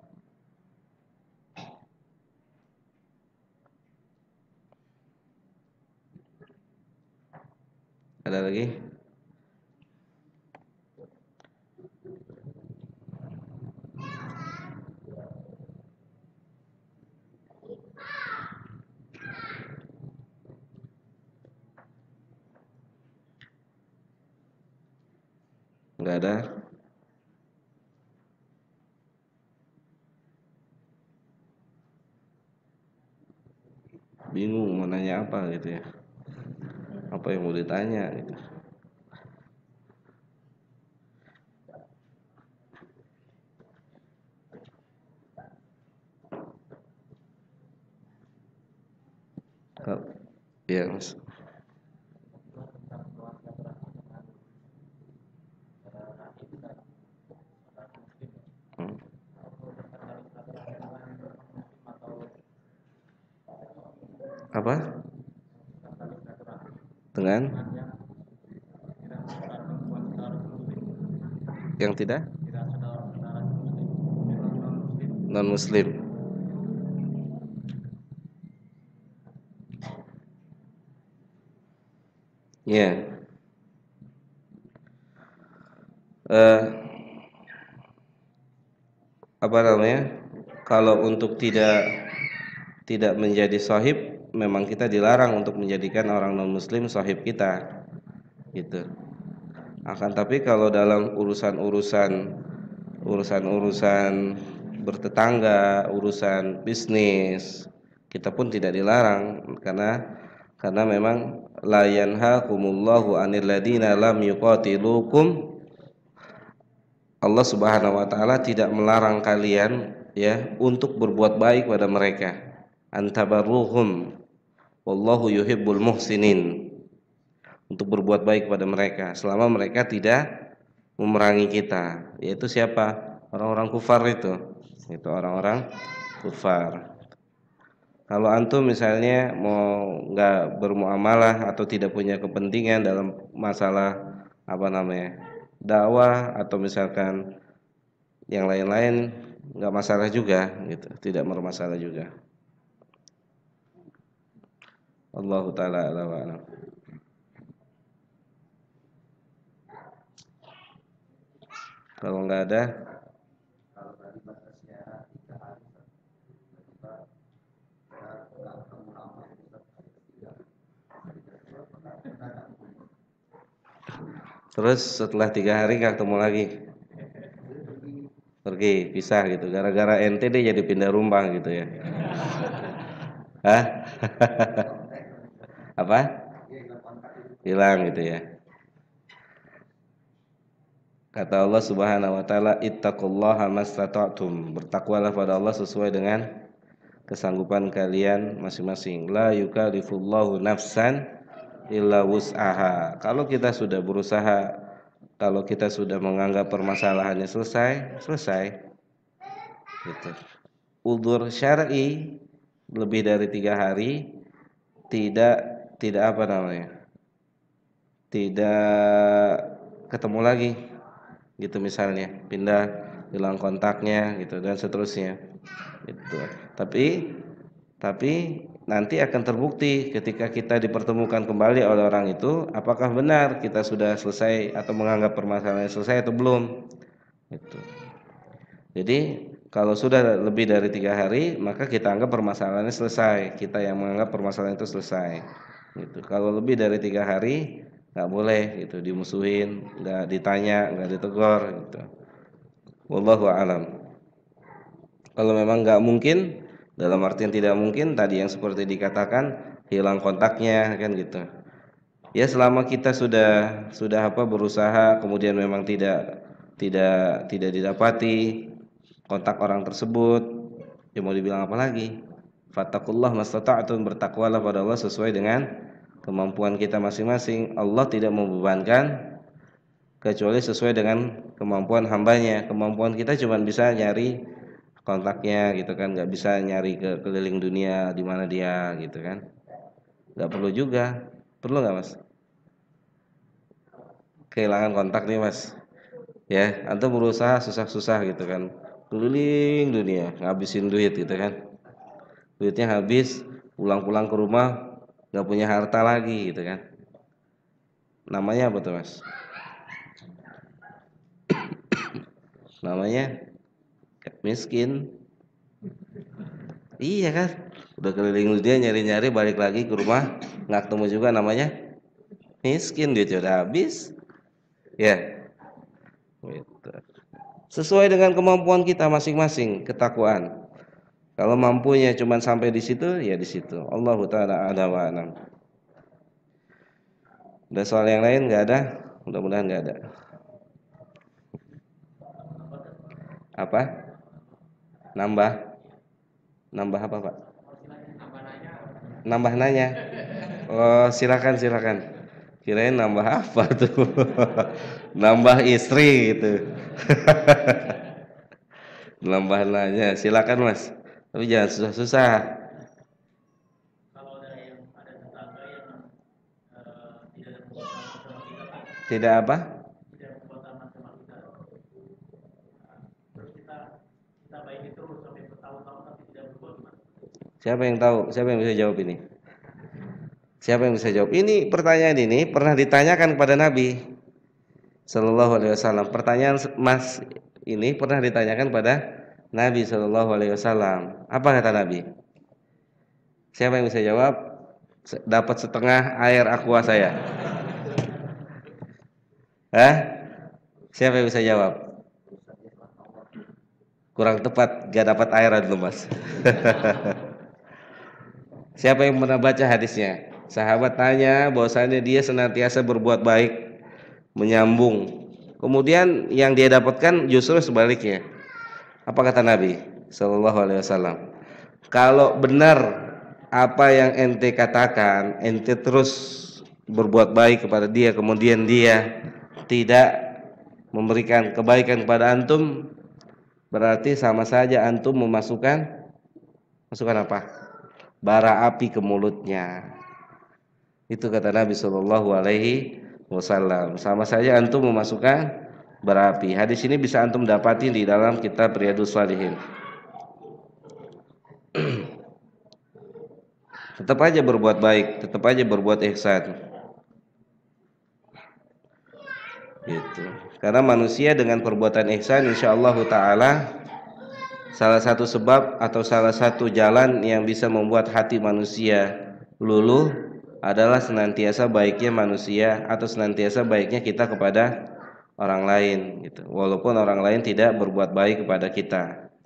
Ada lagi? Enggak ada. Bingung mau nanya apa gitu ya. Apa yang mau ditanya gitu. Ya, Mas. Hmm. Apa? Dengan yang tidak non muslim. Ya. Yeah. Uh, apa namanya? Kalau untuk tidak tidak menjadi sahib, memang kita dilarang untuk menjadikan orang non muslim sahib kita. Gitu. Akan tapi kalau dalam urusan-urusan urusan-urusan bertetangga, urusan bisnis, kita pun tidak dilarang karena karena memang la yanhaakumullahu 'anil ladina lam yuqatilukum. Allah Subhanahu wa taala tidak melarang kalian ya untuk berbuat baik pada mereka. Antabarruhum wallahu yuhibbul muhsinin. Untuk berbuat baik pada mereka selama mereka tidak memerangi kita, yaitu siapa? Orang-orang kufar itu. Itu orang-orang kufar. Kalau antum misalnya mau nggak bermuamalah atau tidak punya kepentingan dalam masalah apa namanya dakwah atau misalkan yang lain-lain nggak masalah juga gitu, tidak bermasalah juga. Allahu taala a'lam wa a'lam. Kalau nggak ada, Kalau tadi batasnya tiga hari, tiba-tiba kita nggak ketemu lama, terus setelah tiga hari nggak ketemu lagi, pergi pisah gitu, gara-gara ente dia jadi pindah rumah gitu ya. Hah? Apa? Hilang gitu ya. Kata Allah Subhanahu wa taala, ittaqullaha mastata'tum. Bertakwalah pada Allah sesuai dengan kesanggupan kalian masing-masing. La yukallifullahu nafsan illa wus'aha. Kalau kita sudah berusaha, kalau kita sudah menganggap permasalahannya selesai, selesai. Gitu. Udzur syar'i lebih dari tiga hari tidak tidak apa namanya? Tidak ketemu lagi. Gitu misalnya, pindah, hilang kontaknya gitu dan seterusnya. Gitu. Tapi tapi nanti akan terbukti ketika kita dipertemukan kembali oleh orang itu, apakah benar kita sudah selesai atau menganggap permasalahannya selesai atau belum. Gitu. Jadi kalau sudah lebih dari tiga hari, maka kita anggap permasalahannya selesai. Kita yang menganggap permasalahan itu selesai. Gitu. Kalau lebih dari tiga hari, nggak boleh gitu dimusuhin, nggak ditanya, nggak ditegur. Gitu. Wallahu a'lam. Kalau memang nggak mungkin, dalam artian tidak mungkin, tadi yang seperti dikatakan hilang kontaknya kan gitu. Ya selama kita sudah sudah apa berusaha, kemudian memang tidak tidak tidak didapati kontak orang tersebut, ya mau dibilang apa lagi? Fattakullah mastata'tum, bertakwalah pada Allah sesuai dengan kemampuan kita masing-masing. Allah tidak membebankan kecuali sesuai dengan kemampuan hambanya. Kemampuan kita cuma bisa nyari kontaknya gitu kan, nggak bisa nyari ke keliling dunia di mana dia gitu kan, nggak perlu juga. Perlu nggak mas kehilangan kontak nih mas ya, antum berusaha susah-susah gitu kan keliling dunia ngabisin duit gitu kan, duitnya habis, pulang-pulang ke rumah nggak punya harta lagi gitu kan, namanya apa tuh mas? Namanya miskin. Iya kan, udah keliling dia nyari-nyari, balik lagi ke rumah nggak ketemu juga, namanya miskin, duitnya udah habis ya. Gitu. Sesuai dengan kemampuan kita masing-masing, ketakwaan. Kalau mampunya cuma sampai di situ, ya di situ. Allahu taala a'lam wa a'lam. Ada soal yang lain nggak ada? Mudah-mudahan nggak ada. Apa? Nambah? Nambah apa pak? Nambah nanya. Oh silakan silakan. Kirain nambah apa tuh? Nambah istri gitu. Nambah nanya. Silakan mas. Tapi jangan susah-susah. Kalau ada yang ada tetangga yang eh, tidak berbuat sama kita kan? Tidak apa? Tidak berbuat sama kita. Terus kita kita baiki terus sampai bertahun-tahun tapi tidak berbuat gimana? Siapa yang tahu? Siapa yang bisa jawab ini? Siapa yang bisa jawab? Ini pertanyaan ini pernah ditanyakan kepada Nabi Sallallahu Alaihi Wasallam. Pertanyaan mas ini pernah ditanyakan pada Nabi Sallallahu Alaihi Wasallam. Apa kata Nabi? Siapa yang bisa jawab? Dapat setengah air aqua saya. Hah? Siapa yang bisa jawab? Kurang tepat, gak dapat air dulu mas. Siapa yang pernah baca hadisnya? Sahabat tanya bahwasanya dia senantiasa berbuat baik, menyambung. Kemudian yang dia dapatkan justru sebaliknya. Apa kata Nabi Sallallahu Alaihi Wasallam? Kalau benar apa yang ente katakan, ente terus berbuat baik kepada dia, kemudian dia tidak memberikan kebaikan kepada antum, berarti sama saja antum memasukkan masukkan apa? Bara api ke mulutnya. Itu kata Nabi Shallallahu Alaihi wasallam. Sama saja antum memasukkan berapi. Hadis ini bisa antum dapati di dalam kitab Riyadhus Shalihin. Tetap aja berbuat baik, tetap aja berbuat ihsan. Gitu. Karena manusia dengan perbuatan ihsan insyaallah taala salah satu sebab atau salah satu jalan yang bisa membuat hati manusia luluh adalah senantiasa baiknya manusia atau senantiasa baiknya kita kepada orang lain gitu. Walaupun orang lain tidak berbuat baik kepada kita.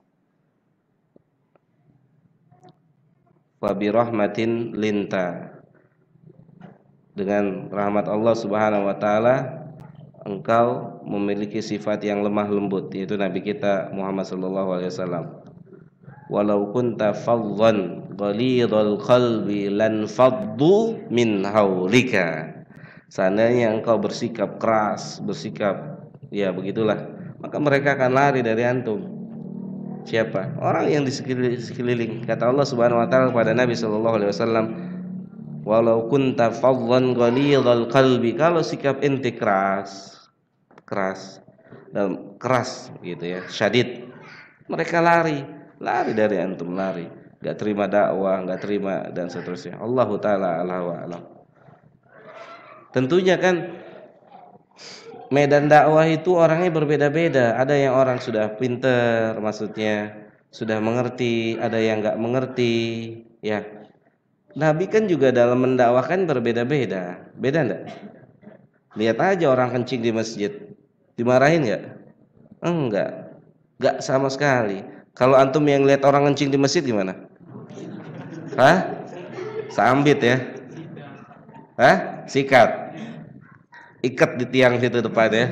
Wa bi rahmatin linta. Dengan rahmat Allah Subhanahu wa taala engkau memiliki sifat yang lemah lembut, yaitu Nabi kita Muhammad sallallahu alaihi wasallam. Walau kunta faddan ghalidhal qalbi lan faddu min haulika. Seandainya engkau bersikap keras, bersikap ya begitulah, maka mereka akan lari dari antum. Siapa? Orang yang di sekeliling. Kata Allah Subhanahu wa taala kepada Nabi sallallahu alaihi wasallam, walau kunta faddan ghalidhal qalbi, kalau sikap ente keras, keras dan keras gitu ya, syadid, mereka lari, lari dari antum, lari, enggak terima dakwah, enggak terima dan seterusnya. Allahu taala Allahu a'lam. Tentunya kan medan dakwah itu orangnya berbeda-beda. Ada yang orang sudah pinter, maksudnya sudah mengerti, ada yang enggak mengerti, ya. Nabi kan juga dalam mendakwahkan berbeda-beda. Beda enggak? Lihat aja orang kencing di masjid. Dimarahin enggak? Enggak. Enggak sama sekali. Kalau antum yang lihat orang kencing di masjid gimana? Hah? Sambit ya? Hah? Sikat. Ikat di tiang situ depan ya.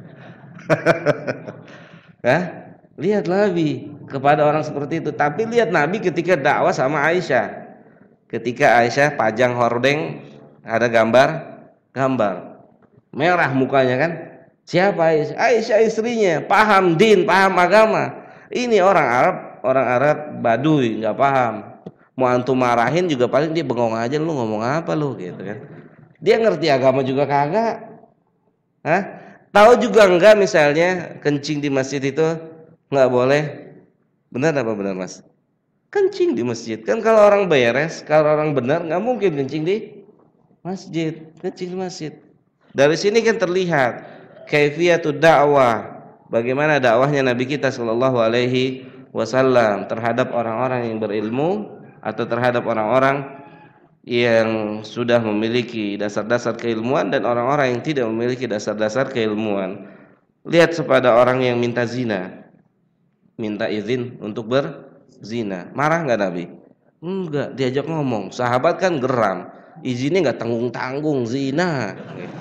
Hah? Lihat Nabi kepada orang seperti itu. Tapi lihat Nabi ketika dakwah sama Aisyah. Ketika Aisyah pajang hordeng, ada gambar, gambar merah mukanya kan. Siapa Aisyah? Aisyah istrinya, paham din, paham agama. Ini orang Arab, orang Arab Baduy, nggak paham. Mau antum marahin juga paling dia bengong aja, lu ngomong apa lu gitu kan. Dia ngerti agama juga kagak. Hah? Tahu juga enggak misalnya kencing di masjid itu nggak boleh? Benar apa benar Mas? Kencing di masjid kan kalau orang beres, kalau orang benar nggak mungkin kencing di masjid, kencing di masjid. Dari sini kan terlihat kaifiyatud dakwah, bagaimana dakwahnya Nabi kita sallallahu alaihi wasallam terhadap orang-orang yang berilmu atau terhadap orang-orang yang sudah memiliki dasar-dasar keilmuan dan orang-orang yang tidak memiliki dasar-dasar keilmuan. Lihat kepada orang yang minta zina, minta izin untuk berzina, marah nggak Nabi? Enggak, diajak ngomong. Sahabat kan geram, izinnya nggak tanggung-tanggung zina.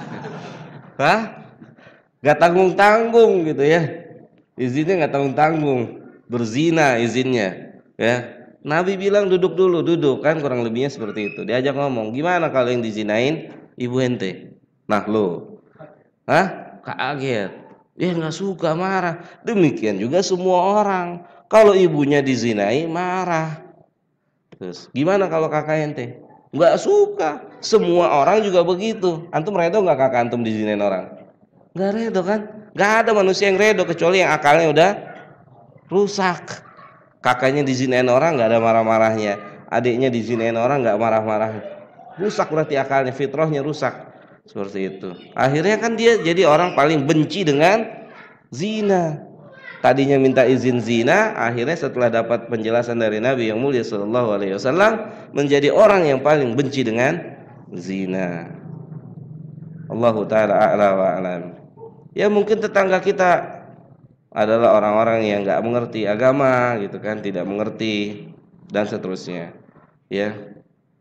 Hah? Nggak tanggung-tanggung gitu ya? Izinnya nggak tanggung-tanggung, berzina izinnya, ya. Nabi bilang duduk dulu, duduk kan kurang lebihnya seperti itu. Diajak ngomong, gimana kalau yang dizinain ibu ente? Nah lo, hah? Kaget, dia nggak suka, marah. Demikian juga semua orang, kalau ibunya dizinai marah. Terus gimana kalau kakak ente? Nggak suka. Semua orang juga begitu. Antum redo nggak kakak antum dizinain orang? Nggak redo kan? Nggak ada manusia yang redo kecuali yang akalnya udah rusak. Kakaknya dizinain orang nggak ada marah-marahnya, adiknya dizinain orang nggak marah-marah. Rusak berarti akalnya, fitrahnya rusak. Seperti itu. Akhirnya kan dia jadi orang paling benci dengan zina. Tadinya minta izin zina, akhirnya setelah dapat penjelasan dari Nabi yang mulia sallallahu alaihi wasallam menjadi orang yang paling benci dengan zina. Allahu taala a'la wa a'lam. Ya mungkin tetangga kita adalah orang-orang yang nggak mengerti agama gitu kan, tidak mengerti dan seterusnya, ya.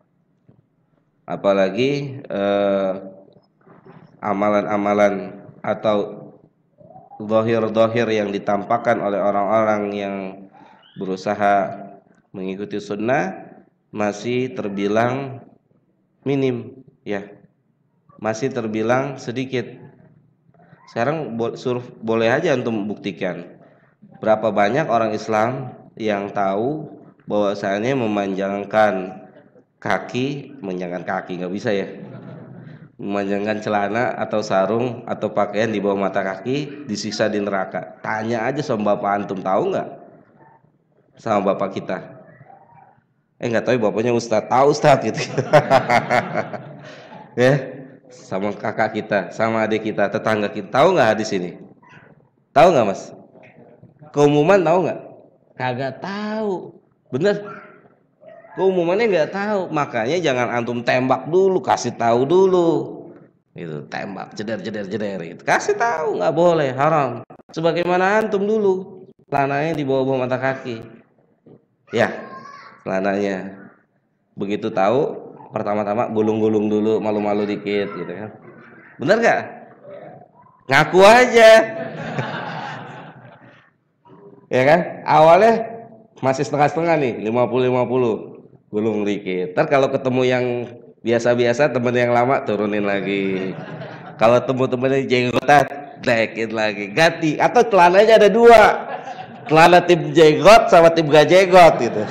Apalagi eh, amalan-amalan atau zahir-zahir yang ditampakkan oleh orang-orang yang berusaha mengikuti sunnah masih terbilang minim, ya, masih terbilang sedikit. Sekarang suruh boleh aja untuk buktikan berapa banyak orang Islam yang tahu bahwasanya memanjangkan kaki, memanjangkan kaki nggak bisa ya, memanjangkan celana atau sarung atau pakaian di bawah mata kaki disiksa di neraka. Tanya aja sama bapak antum, tahu nggak? Sama bapak kita. Eh nggak tahu bapaknya ustadz, tahu ustadz gitu. Ya, sama kakak kita, sama adik kita, tetangga kita, tahu nggak hadis ini? Tahu nggak mas? Keumuman tahu nggak? Kagak tahu, bener. Keumumannya nggak tahu, makanya jangan antum tembak dulu, kasih tahu dulu. Itu tembak, jeder jeder jeder, itu kasih tahu, nggak boleh, haram. Sebagaimana antum dulu, celananya di bawah-bawah mata kaki, ya, celananya. Begitu tahu, pertama-tama gulung-gulung dulu, malu-malu dikit, gitu kan? Bener nggak? Ngaku aja. Ya kan? Awalnya masih setengah-setengah nih, lima puluh lima puluh. Gulung dikit. Ntar kalau ketemu yang biasa-biasa, temen yang lama turunin lagi. Kalau temu-temennya jenggotan, naikin lagi, ganti. Atau celananya ada dua, celana tim jenggot sama tim gak jenggot gitu.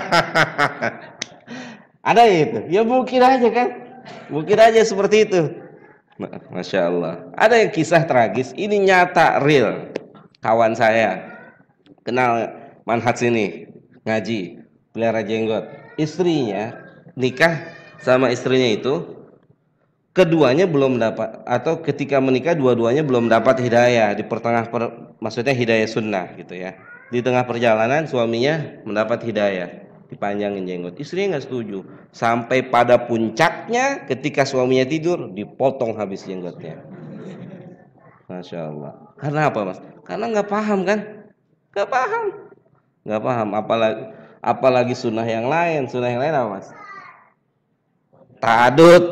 Ada itu? Ya mungkin aja kan, mungkin aja seperti itu. Nah, Masya Allah. Ada yang kisah tragis, ini nyata real. Kawan saya kenal manhaj ini, ngaji, pelihara jenggot. Istrinya nikah sama istrinya itu, keduanya belum dapat, atau ketika menikah dua-duanya belum dapat hidayah di pertengah per, maksudnya hidayah sunnah gitu ya. Di tengah perjalanan suaminya mendapat hidayah, dipanjangin jenggot. Istrinya nggak setuju. Sampai pada puncaknya ketika suaminya tidur dipotong habis jenggotnya. Masya Allah. Karena apa mas? Karena nggak paham kan? Nggak paham, nggak paham. Apalagi apalagi sunnah yang lain. Sunnah yang lain apa mas? Ta'adud.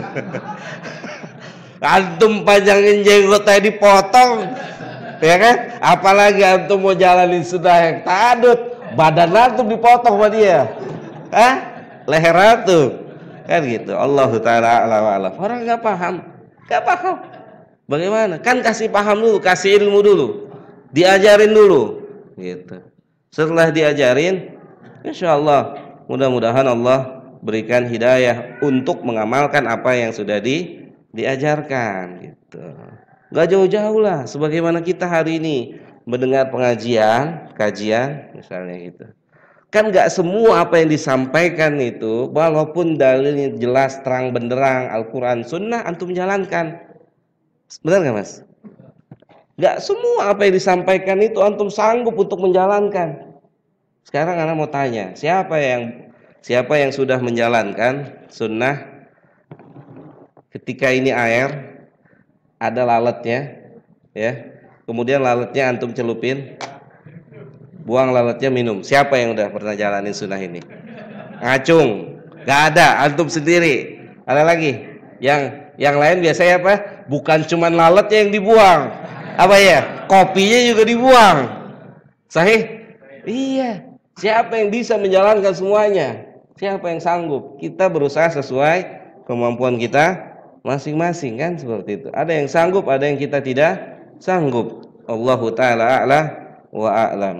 Antum panjangin jenggot tadi dipotong, ya kan? Apalagi antum mau jalanin sunnah yang ta'adud, badan antum dipotong sama dia, ah, leher antum, kan gitu. Allah Taala alam. Orang nggak paham, nggak paham. Bagaimana? Kan kasih paham dulu, kasih ilmu dulu, diajarin dulu, gitu. Setelah diajarin, insya Allah, mudah-mudahan Allah berikan hidayah untuk mengamalkan apa yang sudah di, diajarkan, gitu. Gak jauh-jauh lah, sebagaimana kita hari ini mendengar pengajian, kajian, misalnya gitu. Kan gak semua apa yang disampaikan itu, walaupun dalilnya jelas, terang benderang, Al-Quran, Sunnah, antum jalankan. Benar gak mas? Gak semua apa yang disampaikan itu antum sanggup untuk menjalankan. Sekarang anak mau tanya, siapa yang siapa yang sudah menjalankan sunnah ketika ini air ada lalatnya, ya, kemudian lalatnya antum celupin, buang lalatnya, minum. Siapa yang udah pernah jalanin sunnah ini? Ngacung, gak ada, antum sendiri. Ada lagi? Yang yang lain biasanya apa? Bukan cuman lalatnya yang dibuang, apa ya? Kopinya juga dibuang. Sahih? Iya. Siapa yang bisa menjalankan semuanya? Siapa yang sanggup? Kita berusaha sesuai kemampuan kita masing-masing, kan seperti itu. Ada yang sanggup, ada yang kita tidak sanggup. Allahu Ta'ala a'la wa a'lam.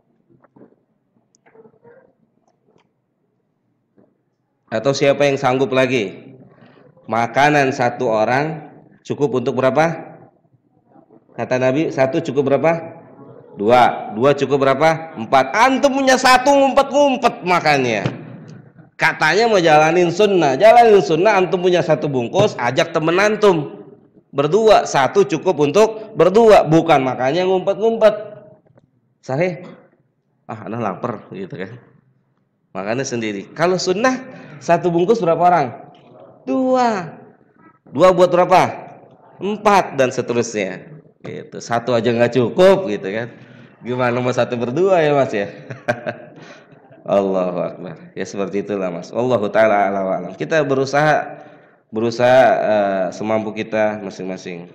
Atau siapa yang sanggup lagi? Makanan satu orang cukup untuk berapa? Kata Nabi, satu cukup berapa? Dua. Dua cukup berapa? Empat. Antum punya satu, ngumpet-ngumpet makannya. Katanya mau jalanin sunnah, jalanin sunnah, antum punya satu bungkus, ajak temen antum berdua, satu cukup untuk berdua, bukan makanya ngumpet-ngumpet. Sahih? Ah, anak lapar gitu kan. Makanya sendiri. Kalau sunnah satu bungkus berapa orang? Dua. Dua buat berapa? Empat dan seterusnya. Gitu. Satu aja nggak cukup gitu kan. Gimana mau satu berdua ya mas ya? Allahu Akbar. Ya seperti itulah mas. Allahu Ta'ala a'la wa a'lam. Kita berusaha berusaha uh, semampu kita masing-masing.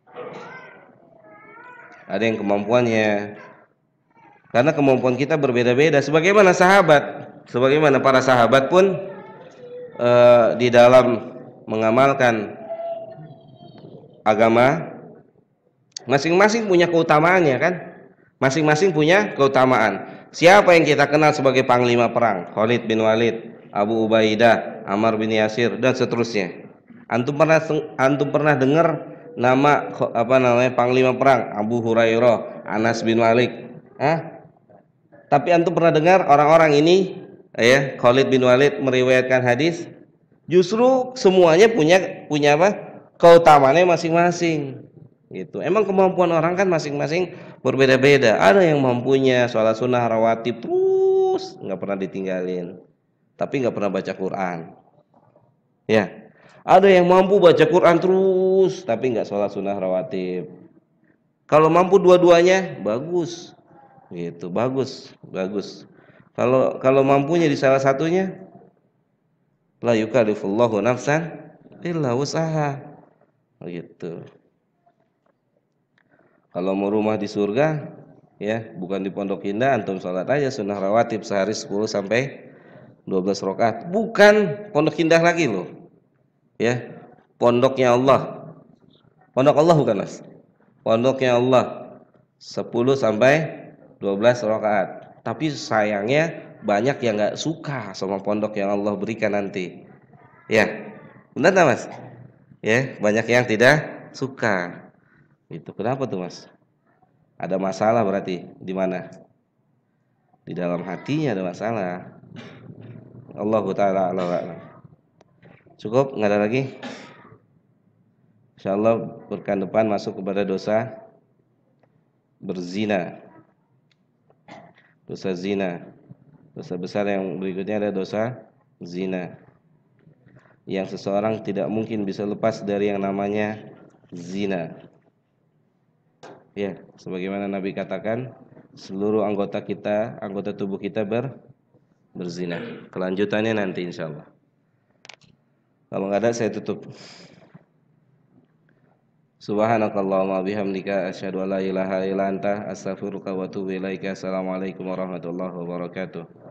Ada yang kemampuannya. Karena kemampuan kita berbeda-beda. Sebagaimana sahabat, sebagaimana para sahabat pun uh, di dalam mengamalkan agama, masing-masing punya keutamaannya kan? Masing-masing punya keutamaan. Siapa yang kita kenal sebagai panglima perang? Khalid bin Walid, Abu Ubaidah, Ammar bin Yasir, dan seterusnya. Antum pernah antum pernah dengar nama apa namanya panglima perang Abu Hurairah, Anas bin Malik? Hah? Tapi antum pernah dengar orang-orang ini ya, Khalid bin Walid meriwayatkan hadis? Justru semuanya punya punya apa? Keutamaannya masing-masing. Gitu. Emang kemampuan orang kan masing-masing berbeda-beda. Ada yang mampunya sholat sunnah rawatib terus nggak pernah ditinggalin, tapi nggak pernah baca Quran. Ya. Ada yang mampu baca Quran terus tapi nggak sholat sunnah rawatib. Kalau mampu dua-duanya bagus, gitu, bagus, bagus. Kalau kalau mampunya di salah satunya, la yukallifullahu nafsan illa wus'aha, gitu. Kalau mau rumah di surga, ya bukan di Pondok Indah, antum sholat aja sunnah rawatib sehari sepuluh sampai dua belas rakaat. Bukan Pondok Indah lagi loh, ya, pondoknya Allah. Pondok Allah bukan mas, pondoknya Allah sepuluh sampai dua belas rakaat. Tapi sayangnya banyak yang nggak suka sama pondok yang Allah berikan nanti. Ya, benar tak mas? Ya, banyak yang tidak suka. Itu kenapa tuh mas? Ada masalah berarti di mana? Di dalam hatinya ada masalah. Allahu taala a'lam. Cukup, nggak ada lagi? Insyaallah pekan depan masuk kepada dosa berzina. Dosa zina. Dosa besar yang berikutnya ada dosa zina. Yang seseorang tidak mungkin bisa lepas dari yang namanya zina. Ya, sebagaimana Nabi katakan, seluruh anggota kita, anggota tubuh kita ber berzina. Kelanjutannya nanti insyaallah. Kalau nggak ada saya tutup. Subhanakallahumma bihamdika asyhadu an la ilaha illa anta astaghfiruka wa atubu ilaika. Assalamualaikum warahmatullahi wabarakatuh.